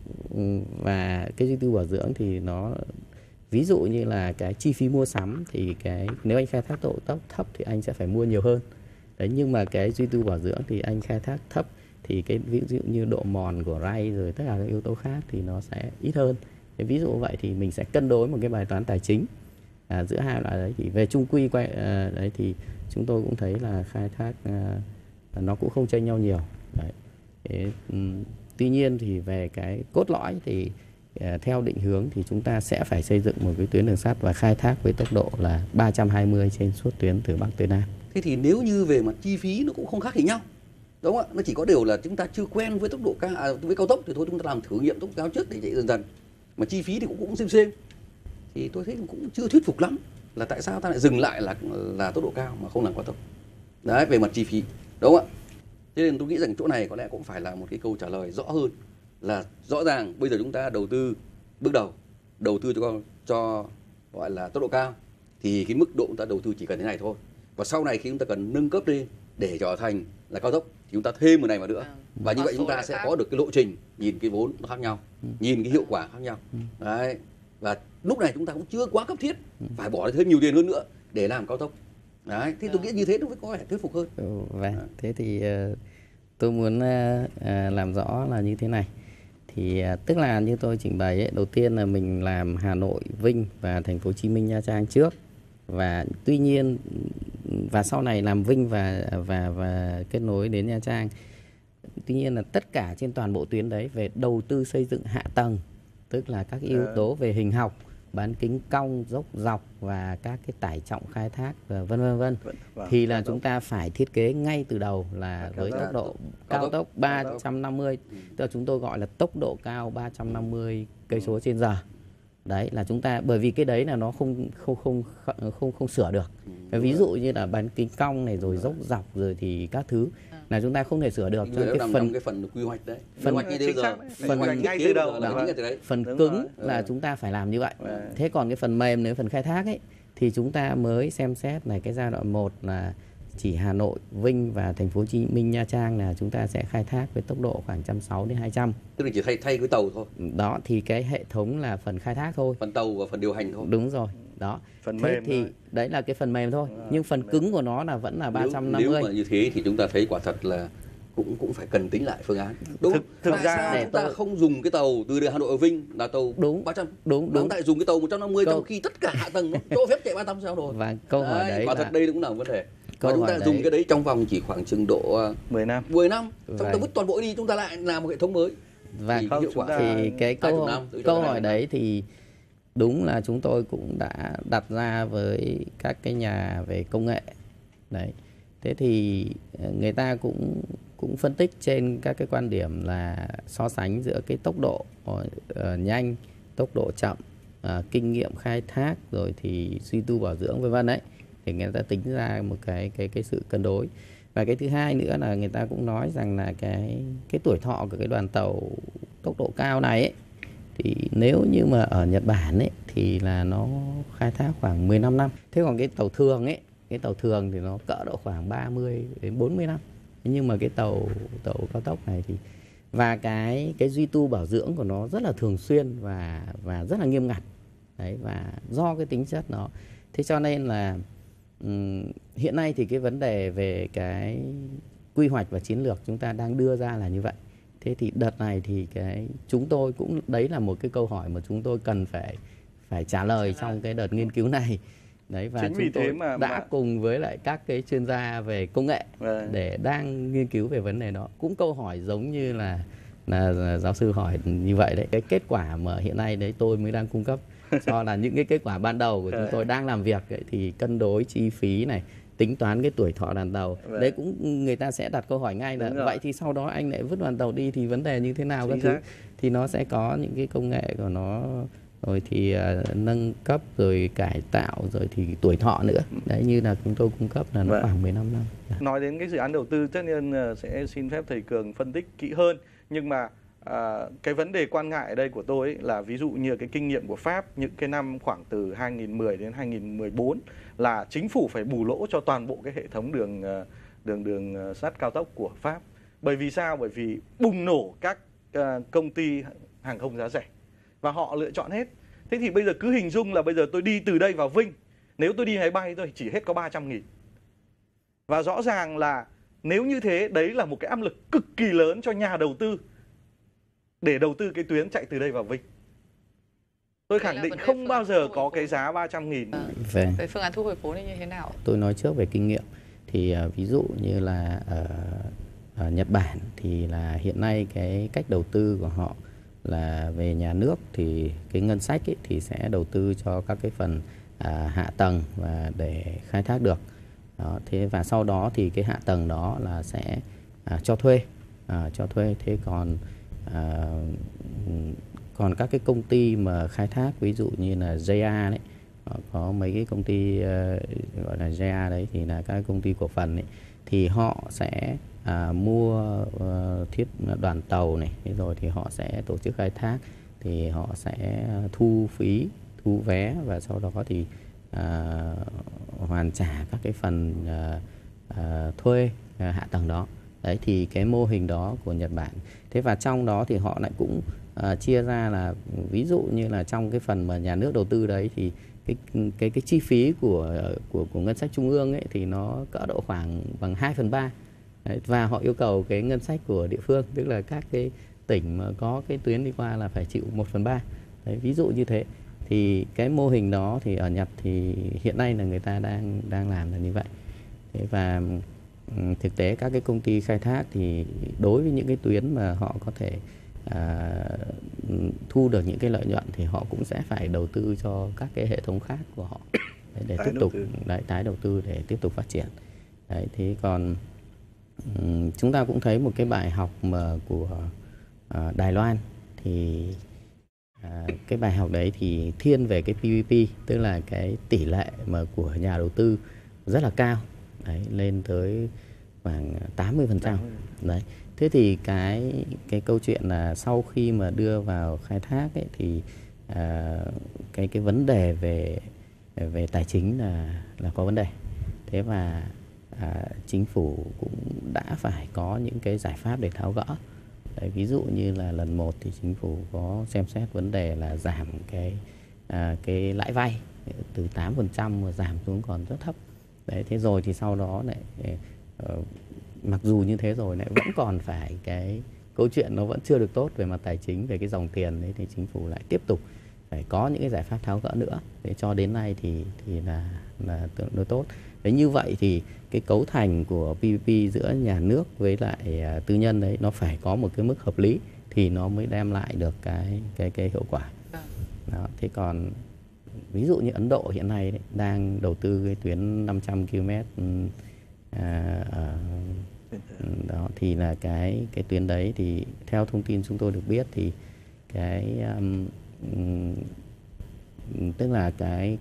và cái duy tu bảo dưỡng thì nó ví dụ như là cái chi phí mua sắm thì nếu anh khai thác tốc độ thấp thì anh sẽ phải mua nhiều hơn. Đấy, nhưng mà cái duy tu bảo dưỡng thì anh khai thác thấp thì cái ví dụ như độ mòn của ray rồi tất cả các yếu tố khác thì nó sẽ ít hơn. Thế ví dụ vậy thì mình sẽ cân đối một cái bài toán tài chính giữa hai loại đấy. Thì về chung quy đấy thì chúng tôi cũng thấy là khai thác nó cũng không chênh nhau nhiều. Đấy. Thế, tuy nhiên thì về cái cốt lõi thì theo định hướng thì chúng ta sẽ phải xây dựng một cái tuyến đường sắt và khai thác với tốc độ là 320 trên suốt tuyến từ Bắc tới Nam. Thế thì nếu như về mặt chi phí nó cũng không khác gì nhau, đúng không ạ? Nó chỉ có điều là chúng ta chưa quen với tốc độ cao, với cao tốc thì thôi chúng ta làm thử nghiệm tốc độ cao trước để chạy dần dần. Mà chi phí thì cũng xem. Thì tôi thấy cũng chưa thuyết phục lắm là tại sao ta lại dừng lại là tốc độ cao mà không làm cao tốc. Đấy, về mặt chi phí, đúng không ạ? Cho nên tôi nghĩ rằng chỗ này có lẽ cũng phải là một cái câu trả lời rõ hơn, là rõ ràng bây giờ chúng ta đầu tư bước đầu, đầu tư cho gọi là tốc độ cao thì cái mức độ chúng ta đầu tư chỉ cần thế này thôi. Và sau này khi chúng ta cần nâng cấp lên để trở thành là cao tốc thì chúng ta thêm một này vào nữa. Và như vậy chúng ta sẽ có được cái lộ trình, nhìn cái vốn nó khác nhau, nhìn cái hiệu quả khác nhau. Đấy. Và lúc này chúng ta cũng chưa quá cấp thiết phải bỏ thêm nhiều tiền hơn nữa để làm cao tốc. Đấy, thì tôi nghĩ như thế nó mới có vẻ thuyết phục hơn. Thế thì tôi muốn làm rõ là như thế này. Thì tức là như tôi trình bày ấy, đầu tiên là mình làm Hà Nội, Vinh và Thành phố Hồ Chí Minh, Nha Trang trước. Và tuy nhiên và sau này làm Vinh và kết nối đến Nha Trang. Tuy nhiên là tất cả trên toàn bộ tuyến đấy về đầu tư xây dựng hạ tầng, tức là các yếu tố về hình học, bán kính cong, dốc dọc và các cái tải trọng khai thác vân vân thì là chúng ta phải thiết kế ngay từ đầu là với tốc độ cao tốc 350, tức là chúng tôi gọi là tốc độ cao 350 cây số trên giờ. Đấy là chúng ta, bởi vì cái đấy là nó không sửa được. Ví dụ như là bán kính cong này rồi dốc dọc rồi thì các thứ là chúng ta không thể sửa được. Cho cái phần quy hoạch đấy. Phần cứng là chúng ta phải làm như vậy. Thế còn cái phần mềm, nếu phần khai thác ấy thì chúng ta mới xem xét này, cái giai đoạn 1 là chỉ Hà Nội, Vinh và Thành phố Hồ Chí Minh, Nha Trang là chúng ta sẽ khai thác với tốc độ khoảng 160 đến 200. Tức là chỉ thay cái tàu thôi. Đó thì cái hệ thống là phần khai thác thôi. Phần tàu và phần điều hành thôi. Đúng rồi. Đó. Phần thế mềm thì thôi. Đấy là cái phần mềm thôi. Nhưng phần cứng của nó là vẫn là 350. Nếu mà như thế thì chúng ta thấy quả thật là cũng phải cần tính lại phương án. Đúng. Thực ra để chúng ta không dùng cái tàu từ Hà Nội ở Vinh là tàu 300. Đúng. Tại dùng cái tàu 150 trong khi tất cả hạ tầng nó cho phép chạy 300 sao rồi. Và câu hỏi đấy quả thật đây cũng là một vấn đề. Và chúng ta dùng cái đấy trong vòng chỉ khoảng chừng độ 10 năm. Xong ta vứt toàn bộ đi, chúng ta lại làm một hệ thống mới. Và thì cái câu hỏi đấy thì đúng là chúng tôi cũng đã đặt ra với các cái nhà về công nghệ. Đấy. Thế thì người ta cũng cũng phân tích trên các cái quan điểm là so sánh giữa cái tốc độ nhanh, tốc độ chậm, kinh nghiệm khai thác, rồi thì duy tu bảo dưỡng vân vân đấy, thì người ta tính ra một cái sự cân đối. Và cái thứ hai nữa là người ta cũng nói rằng là cái tuổi thọ của cái đoàn tàu tốc độ cao này ấy, thì nếu như mà ở Nhật Bản ấy thì là nó khai thác khoảng 15 năm. Thế còn cái tàu thường ấy, cái tàu thường thì nó cỡ độ khoảng 30 đến 40 năm. Nhưng mà cái tàu cao tốc này thì và cái duy tu bảo dưỡng của nó rất là thường xuyên và rất là nghiêm ngặt. Đấy, và do cái tính chất nó, thế cho nên là hiện nay thì cái vấn đề về cái quy hoạch và chiến lược chúng ta đang đưa ra là như vậy. Thế thì đợt này thì chúng tôi cũng, đấy là một cái câu hỏi mà chúng tôi cần phải trả lời trong cái đợt nghiên cứu này. Đấy, và chúng tôi đã cùng với lại các cái chuyên gia về công nghệ để đang nghiên cứu về vấn đề đó. Cũng câu hỏi giống như là giáo sư hỏi như vậy đấy. Cái kết quả mà hiện nay đấy tôi mới đang cung cấp cho là những cái kết quả ban đầu của chúng tôi đang làm việc ấy, thì cân đối chi phí này, tính toán cái tuổi thọ đoàn tàu. Đấy cũng người ta sẽ đặt câu hỏi ngay là vậy thì sau đó anh lại vứt đoàn tàu đi thì vấn đề như thế nào các thứ. Thì nó sẽ có những cái công nghệ của nó, rồi thì nâng cấp, rồi cải tạo, rồi thì tuổi thọ nữa. Đấy, như là chúng tôi cung cấp là nó khoảng 15 năm. Nói đến cái dự án đầu tư, tất nhiên sẽ xin phép thầy Cường phân tích kỹ hơn. Nhưng mà cái vấn đề quan ngại ở đây của tôi ấy là ví dụ như cái kinh nghiệm của Pháp những cái năm khoảng từ 2010 đến 2014 là chính phủ phải bù lỗ cho toàn bộ cái hệ thống đường sắt cao tốc của Pháp. Bởi vì sao? Bởi vì bùng nổ các công ty hàng không giá rẻ và họ lựa chọn hết. Thế thì bây giờ cứ hình dung là bây giờ tôi đi từ đây vào Vinh, nếu tôi đi máy bay tôi chỉ hết có 300.000. Và rõ ràng là nếu như thế, đấy là một cái áp lực cực kỳ lớn cho nhà đầu tư để đầu tư cái tuyến chạy từ đây vào Vinh. Tôi khẳng định không bao giờ có cái giá 300.000. Về phương án thu hồi vốn như thế nào? Tôi nói trước về kinh nghiệm. Thì ví dụ như là ở Nhật Bản thì là hiện nay cái cách đầu tư của họ là về nhà nước thì cái ngân sách ấy, thì sẽ đầu tư cho các cái phần hạ tầng và để khai thác được. Đó, thế và sau đó thì cái hạ tầng đó là sẽ cho thuê. Thế còn các cái công ty mà khai thác, ví dụ như là JR đấy, có mấy cái công ty gọi là JR đấy thì là các công ty cổ phần ấy, thì họ sẽ mua đoàn tàu này, rồi thì họ sẽ tổ chức khai thác, thì họ sẽ thu phí, thu vé và sau đó thì hoàn trả các cái phần thuê hạ tầng đó. Đấy thì cái mô hình đó của Nhật Bản. Thế và trong đó thì họ lại cũng chia ra là ví dụ như là trong cái phần mà nhà nước đầu tư đấy thì cái chi phí của ngân sách trung ương ấy thì nó cỡ độ khoảng bằng 2/3. Đấy, và họ yêu cầu cái ngân sách của địa phương, tức là các cái tỉnh mà có cái tuyến đi qua là phải chịu 1/3. Đấy, ví dụ như thế. Thì cái mô hình đó thì ở Nhật thì hiện nay là người ta đang làm là như vậy. Thế và thực tế các cái công ty khai thác thì đối với những cái tuyến mà họ có thể thu được những cái lợi nhuận thì họ cũng sẽ phải đầu tư cho các cái hệ thống khác của họ để tiếp tục tái đầu tư để tiếp tục phát triển. Đấy, thế còn chúng ta cũng thấy một cái bài học mà của Đài Loan thì cái bài học đấy thì thiên về cái PPP, tức là cái tỷ lệ mà của nhà đầu tư rất là cao. Đấy, lên tới khoảng 80%. Đấy. Thế thì cái câu chuyện là sau khi mà đưa vào khai thác ấy, thì cái vấn đề về tài chính là có vấn đề. Thế và chính phủ cũng đã phải có những cái giải pháp để tháo gỡ. Đấy, ví dụ như là lần 1 thì chính phủ có xem xét vấn đề là giảm cái lãi vay từ 8% mà giảm xuống còn rất thấp. Đấy, thế rồi thì sau đó lại mặc dù như thế rồi lại vẫn còn phải cái câu chuyện nó vẫn chưa được tốt về mặt tài chính, về cái dòng tiền đấy, thì chính phủ lại tiếp tục phải có những cái giải pháp tháo gỡ nữa. Để cho đến nay thì là tương đối tốt. Đấy, như vậy thì cái cấu thành của PPP giữa nhà nước với lại tư nhân đấy nó phải có một cái mức hợp lý thì nó mới đem lại được cái hiệu quả. Đó, thế còn ví dụ như Ấn Độ hiện nay đấy, đang đầu tư cái tuyến 500 km Đó thì là cái tuyến đấy thì theo thông tin chúng tôi được biết thì cái tức là cái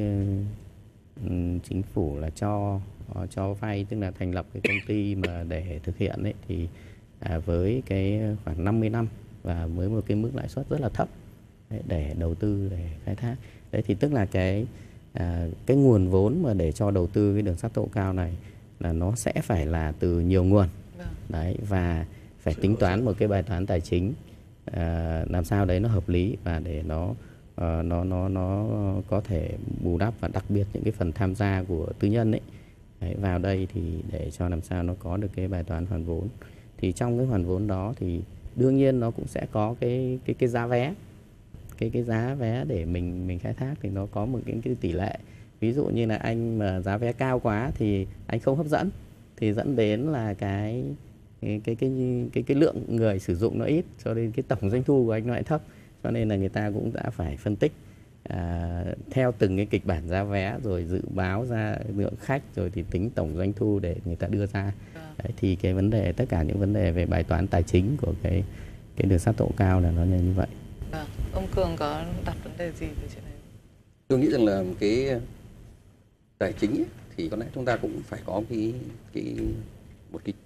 chính phủ là cho vay, tức là thành lập cái công ty mà để thực hiện ấy thì với cái khoảng 50 năm và với một cái mức lãi suất rất là thấp để đầu tư để khai thác. Đấy thì tức là cái nguồn vốn mà để cho đầu tư cái đường sắt tốc độ cao này là nó sẽ phải là từ nhiều nguồn. Đấy, và phải tính toán một cái bài toán tài chính làm sao đấy nó hợp lý và để nó có thể bù đắp, và đặc biệt những cái phần tham gia của tư nhân ấy đấy, vào đây thì để cho làm sao nó có được cái bài toán hoàn vốn. Thì trong cái hoàn vốn đó thì đương nhiên nó cũng sẽ có cái giá vé, cái giá vé để mình khai thác thì nó có một cái tỷ lệ. Ví dụ như là anh mà giá vé cao quá thì anh không hấp dẫn, thì dẫn đến là cái lượng người sử dụng nó ít, cho nên cái tổng doanh thu của anh nó lại thấp. Cho nên là người ta cũng đã phải phân tích theo từng cái kịch bản giá vé, rồi dự báo ra lượng khách, rồi thì tính tổng doanh thu để người ta đưa ra. Đấy, thì cái vấn đề, tất cả những vấn đề về bài toán tài chính của cái đường sắt tốc độ cao là nó như vậy. Ông Cường có đặt vấn đề gì về chuyện này? Tôi nghĩ rằng là cái tài chính ấy, thì có lẽ chúng ta cũng phải có một cái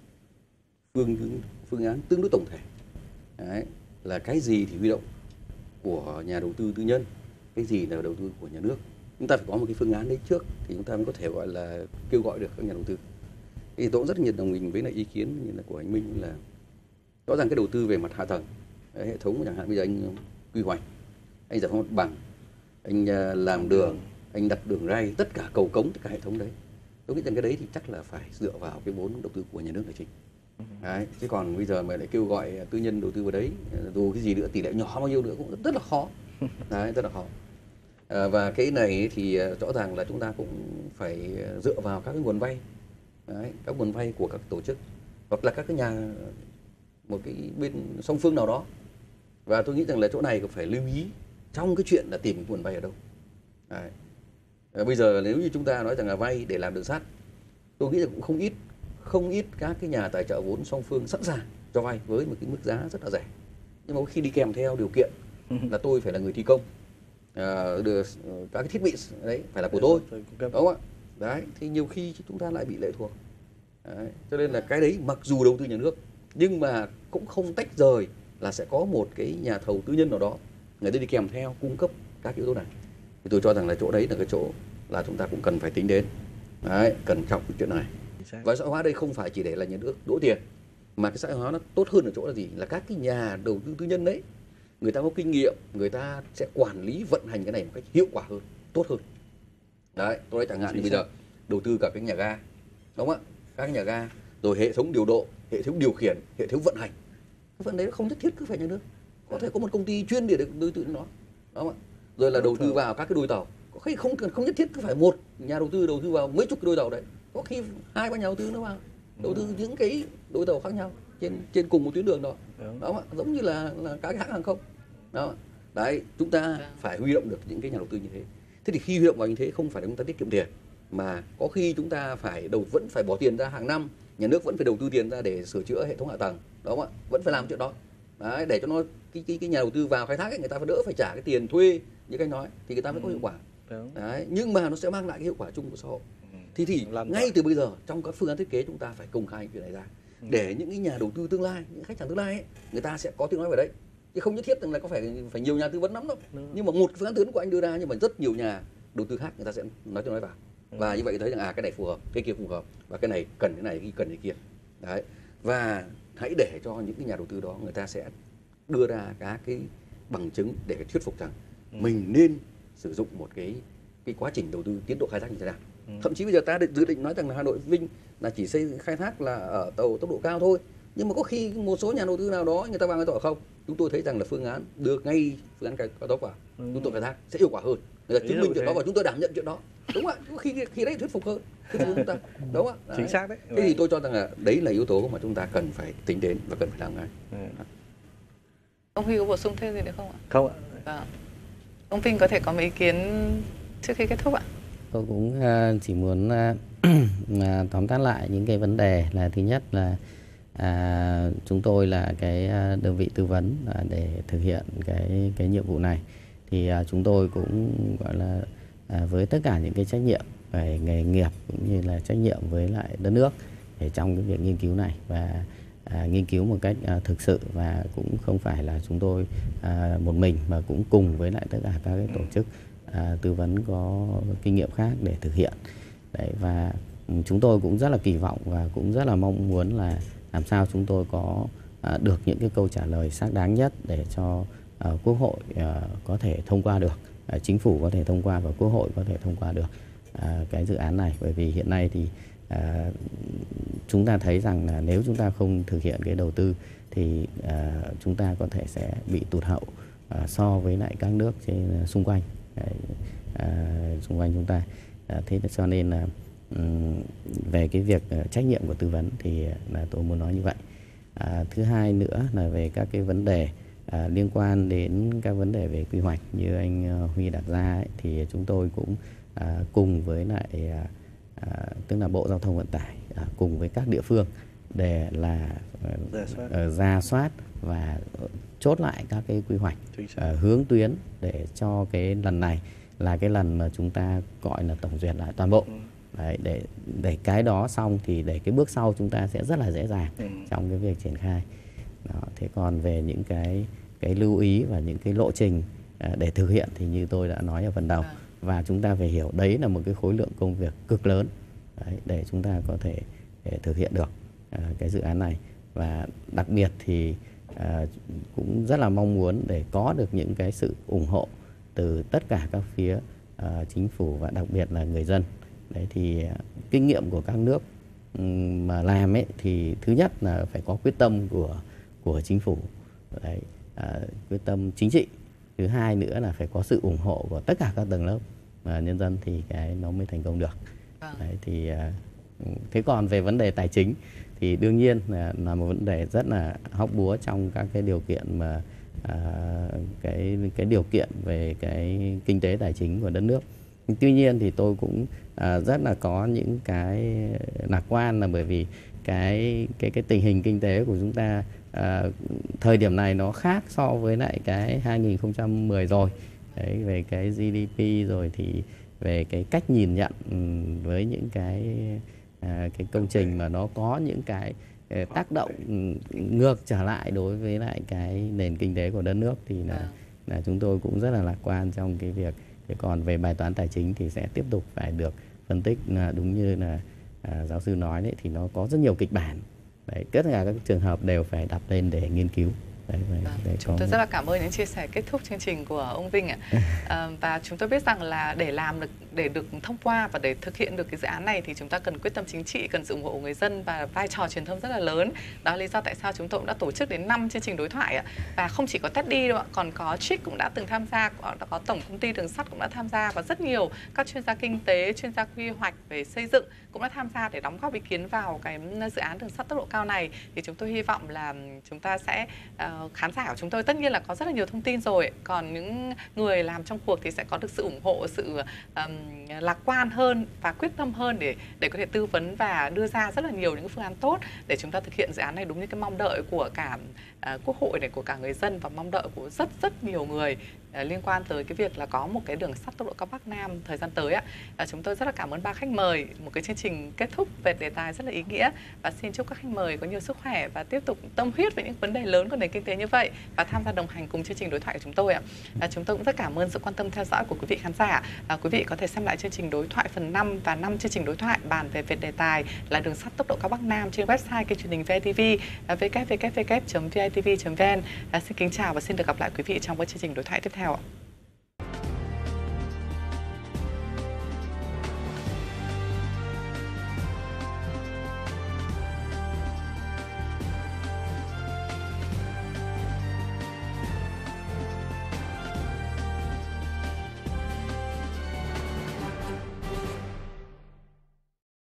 phương án tương đối tổng thể. Đấy, là cái gì thì huy động của nhà đầu tư tư nhân, cái gì là đầu tư của nhà nước. Chúng ta phải có một cái phương án đấy trước thì chúng ta mới có thể gọi là kêu gọi được các nhà đầu tư. Thì tôi cũng rất nhiệt đồng tình với lại ý kiến như là của anh Minh, là rõ ràng cái đầu tư về mặt hạ tầng, hệ thống chẳng hạn bây giờ anh quy hoạch, anh giải phóng mặt bằng, anh làm đường, anh đặt đường ray, tất cả cầu cống, tất cả hệ thống đấy, tôi nghĩ rằng cái đấy thì chắc là phải dựa vào cái vốn đầu tư của nhà nước là chính. Đấy, chứ còn bây giờ mà lại kêu gọi tư nhân đầu tư vào đấy, dù cái gì nữa, tỷ lệ nhỏ bao nhiêu nữa cũng rất là khó. Đấy, rất là khó. Và cái này thì rõ ràng là chúng ta cũng phải dựa vào các cái nguồn vay. Đấy, các nguồn vay của các tổ chức hoặc là các cái nhà, một cái bên song phương nào đó. Và tôi nghĩ rằng là chỗ này cũng phải lưu ý trong cái chuyện là tìm cái nguồn vay ở đâu. Đấy. Bây giờ nếu như chúng ta nói rằng là vay để làm đường sắt, tôi nghĩ là cũng không ít các cái nhà tài trợ vốn song phương sẵn sàng cho vay với một cái mức giá rất là rẻ. Nhưng mà khi đi kèm theo điều kiện là tôi phải là người thi công, được các cái thiết bị đấy phải là của tôi, đúng không ạ? Đấy, thì nhiều khi chúng ta lại bị lệ thuộc. Đấy, cho nên là cái đấy mặc dù đầu tư nhà nước nhưng mà cũng không tách rời là sẽ có một cái nhà thầu tư nhân nào đó người ta đi kèm theo cung cấp các yếu tố này. Thì tôi cho rằng là chỗ đấy là cái chỗ là chúng ta cũng cần phải tính đến. Đấy, cẩn trọng cái chuyện này. Và xã hội hóa đây không phải chỉ để là nhà nước đổ tiền, mà cái xã hội hóa nó tốt hơn ở chỗ là gì? Là các cái nhà đầu tư tư nhân đấy, người ta có kinh nghiệm, người ta sẽ quản lý vận hành cái này một cách hiệu quả hơn, tốt hơn. Đấy, tôi nói chẳng hạn như bây giờ đầu tư cả cái nhà ga, đúng không ạ? Các cái nhà ga, rồi hệ thống điều độ, hệ thống điều khiển, hệ thống vận hành. Cái phần đấy không nhất thiết cứ phải nhà nước, có thể có một công ty chuyên để đầu tư nó, đúng không ạ? Rồi là đầu tư vào các cái đôi tàu, có khi không nhất thiết cứ phải một nhà đầu tư vào mấy chục cái đôi tàu đấy, có khi 2-3 nhà đầu tư nó vào đầu tư những cái đôi tàu khác nhau trên cùng một tuyến đường đó, đó ạ, giống như là các hãng hàng không đó. Đấy, chúng ta phải huy động được những cái nhà đầu tư như thế. Thế thì khi huy động vào như thế không phải là chúng ta tiết kiệm tiền, mà có khi chúng ta vẫn phải bỏ tiền ra hàng năm, nhà nước vẫn phải đầu tư tiền ra để sửa chữa hệ thống hạ tầng, đó ạ, vẫn phải làm chuyện đó. Đấy, để cho nó cái nhà đầu tư vào khai thác ấy, người ta phải đỡ phải trả cái tiền thuê như cách nói thì người ta mới có hiệu quả. Đấy, nhưng mà nó sẽ mang lại cái hiệu quả chung của xã hội. Thì ngay từ bây giờ trong các phương án thiết kế chúng ta phải công khai chuyện này ra, để những cái nhà đầu tư tương lai, những khách hàng tương lai ấy, người ta sẽ có tiếng nói về đấy. Chứ không nhất thiết rằng là có phải nhiều nhà tư vấn lắm đâu. Nhưng mà một phương án tư vấn của anh đưa ra, nhưng mà rất nhiều nhà đầu tư khác người ta sẽ nói tiếng nói vào. Và như vậy thấy rằng cái này phù hợp, cái kia phù hợp, và cái này cần cái này, cái cần cái kia. Đấy. Và hãy để cho những cái nhà đầu tư đó người ta sẽ đưa ra các cái bằng chứng để thuyết phục rằng mình nên sử dụng một cái quá trình đầu tư, tiến độ khai thác như thế nào. Thậm chí bây giờ ta dự định nói rằng là Hà Nội Vinh là chỉ khai thác là ở tàu tốc độ cao thôi, nhưng mà có khi một số nhà đầu tư nào đó người ta vào người ta bảo không, chúng tôi thấy rằng là phương án đưa ngay phương án cao tốc vào, chúng tôi khai thác sẽ hiệu quả hơn, người ta chứng minh chuyện đó và chúng tôi đảm nhận chuyện đó, đúng không ạ? Khi đấy thuyết phục hơn chúng ta, đúng không ạ? Chính xác đấy. Thế thì tôi cho rằng là đấy là yếu tố mà chúng ta cần phải tính đến và cần phải làm ngay. Ông Huy có bổ sung thêm gì nữa không ạ? Không ạ. Ông Vinh có thể có mấy ý kiến trước khi kết thúc ạ? tôi cũng chỉ muốn tóm tắt lại những cái vấn đề là thứ nhất là chúng tôi là cái đơn vị tư vấn để thực hiện cái nhiệm vụ này, thì chúng tôi cũng gọi là với tất cả những cái trách nhiệm về nghề nghiệp cũng như là trách nhiệm với lại đất nước để trong cái việc nghiên cứu này, và nghiên cứu một cách thực sự, và cũng không phải là chúng tôi một mình mà cũng cùng với lại tất cả các cái tổ chức tư vấn có kinh nghiệm khác để thực hiện. Đấy, và chúng tôi cũng rất là kỳ vọng và cũng rất là mong muốn là làm sao chúng tôi có được những cái câu trả lời xác đáng nhất để cho Quốc hội có thể thông qua được, Chính phủ có thể thông qua và Quốc hội có thể thông qua được cái dự án này. Bởi vì hiện nay thì chúng ta thấy rằng là nếu chúng ta không thực hiện cái đầu tư thì chúng ta có thể sẽ bị tụt hậu so với lại các nước trên xung quanh chúng ta. Thế cho nên là về cái việc trách nhiệm của tư vấn thì là tôi muốn nói như vậy. Thứ hai nữa là về các cái vấn đề liên quan đến các vấn đề về quy hoạch như anh Huy đặt ra ấy, thì chúng tôi cũng cùng với lại tức là Bộ Giao thông Vận tải cùng với các địa phương để là rà soát và chốt lại các cái quy hoạch hướng tuyến để cho cái lần này là cái lần mà chúng ta gọi là tổng duyệt lại toàn bộ. Đấy, để cái đó xong thì để cái bước sau chúng ta sẽ rất là dễ dàng trong cái việc triển khai. Đó, thế còn về những cái lưu ý và những cái lộ trình để thực hiện thì như tôi đã nói ở phần đầu, và chúng ta phải hiểu đấy là một cái khối lượng công việc cực lớn đấy, để chúng ta có thể thực hiện được cái dự án này. Và đặc biệt thì cũng rất là mong muốn để có được những cái sự ủng hộ từ tất cả các phía chính phủ và đặc biệt là người dân. Đấy, thì kinh nghiệm của các nước mà làm ấy thì thứ nhất là phải có quyết tâm của chính phủ, đấy, quyết tâm chính trị. Thứ hai nữa là phải có sự ủng hộ của tất cả các tầng lớp nhân dân thì cái nó mới thành công được. Đấy, thì thế còn về vấn đề tài chính thì đương nhiên là một vấn đề rất là hóc búa trong các cái điều kiện mà cái điều kiện về cái kinh tế tài chính của đất nước. Tuy nhiên thì tôi cũng rất là có những cái lạc quan, là bởi vì cái tình hình kinh tế của chúng ta thời điểm này nó khác so với lại cái 2010 rồi. Đấy, về cái GDP rồi thì về cái cách nhìn nhận với những cái công trình mà nó có những cái tác động ngược trở lại đối với lại cái nền kinh tế của đất nước thì là chúng tôi cũng rất là lạc quan trong cái việc. Thế còn về bài toán tài chính thì sẽ tiếp tục phải được phân tích, đúng như là giáo sư nói đấy, thì nó có rất nhiều kịch bản. Đấy, tất cả các trường hợp đều phải đặt lên để nghiên cứu. Chúng tôi rất là cảm ơn những chia sẻ kết thúc chương trình của ông Vinh ạ. Và chúng tôi biết rằng là để được thông qua và để thực hiện được cái dự án này thì chúng ta cần quyết tâm chính trị, cần sự ủng hộ của người dân và vai trò truyền thông rất là lớn. Đó là lý do tại sao chúng tôi cũng đã tổ chức đến 5 chương trình đối thoại ạ. Và không chỉ có Teddy đâu ạ, còn có Trick cũng đã từng tham gia, có Tổng Công ty Đường sắt cũng đã tham gia, và rất nhiều các chuyên gia kinh tế, chuyên gia quy hoạch về xây dựng cũng đã tham gia để đóng góp ý kiến vào cái dự án đường sắt tốc độ cao này. Thì chúng tôi hy vọng là chúng ta sẽ khán giả của chúng tôi tất nhiên là có rất là nhiều thông tin rồi, còn những người làm trong cuộc thì sẽ có được sự ủng hộ, sự lạc quan hơn và quyết tâm hơn để có thể tư vấn và đưa ra rất là nhiều những phương án tốt để chúng ta thực hiện dự án này đúng như cái mong đợi của cả Quốc hội này, của cả người dân và mong đợi của rất nhiều người liên quan tới cái việc là có một cái đường sắt tốc độ cao Bắc Nam thời gian tới ạ. Chúng tôi rất là cảm ơn ba khách mời, một cái chương trình kết thúc về đề tài rất là ý nghĩa, và xin chúc các khách mời có nhiều sức khỏe và tiếp tục tâm huyết với những vấn đề lớn của nền kinh tế như vậy và tham gia đồng hành cùng chương trình đối thoại của chúng tôi ạ. Chúng tôi cũng rất cảm ơn sự quan tâm theo dõi của quý vị khán giả. Quý vị có thể xem lại chương trình đối thoại phần 5 và 5 chương trình đối thoại bàn về đề tài là đường sắt tốc độ cao Bắc Nam trên website kênh truyền hình ViTV www.vitv.vn. Xin kính chào và xin được gặp lại quý vị trong các chương trình đối thoại tiếp theo ạ.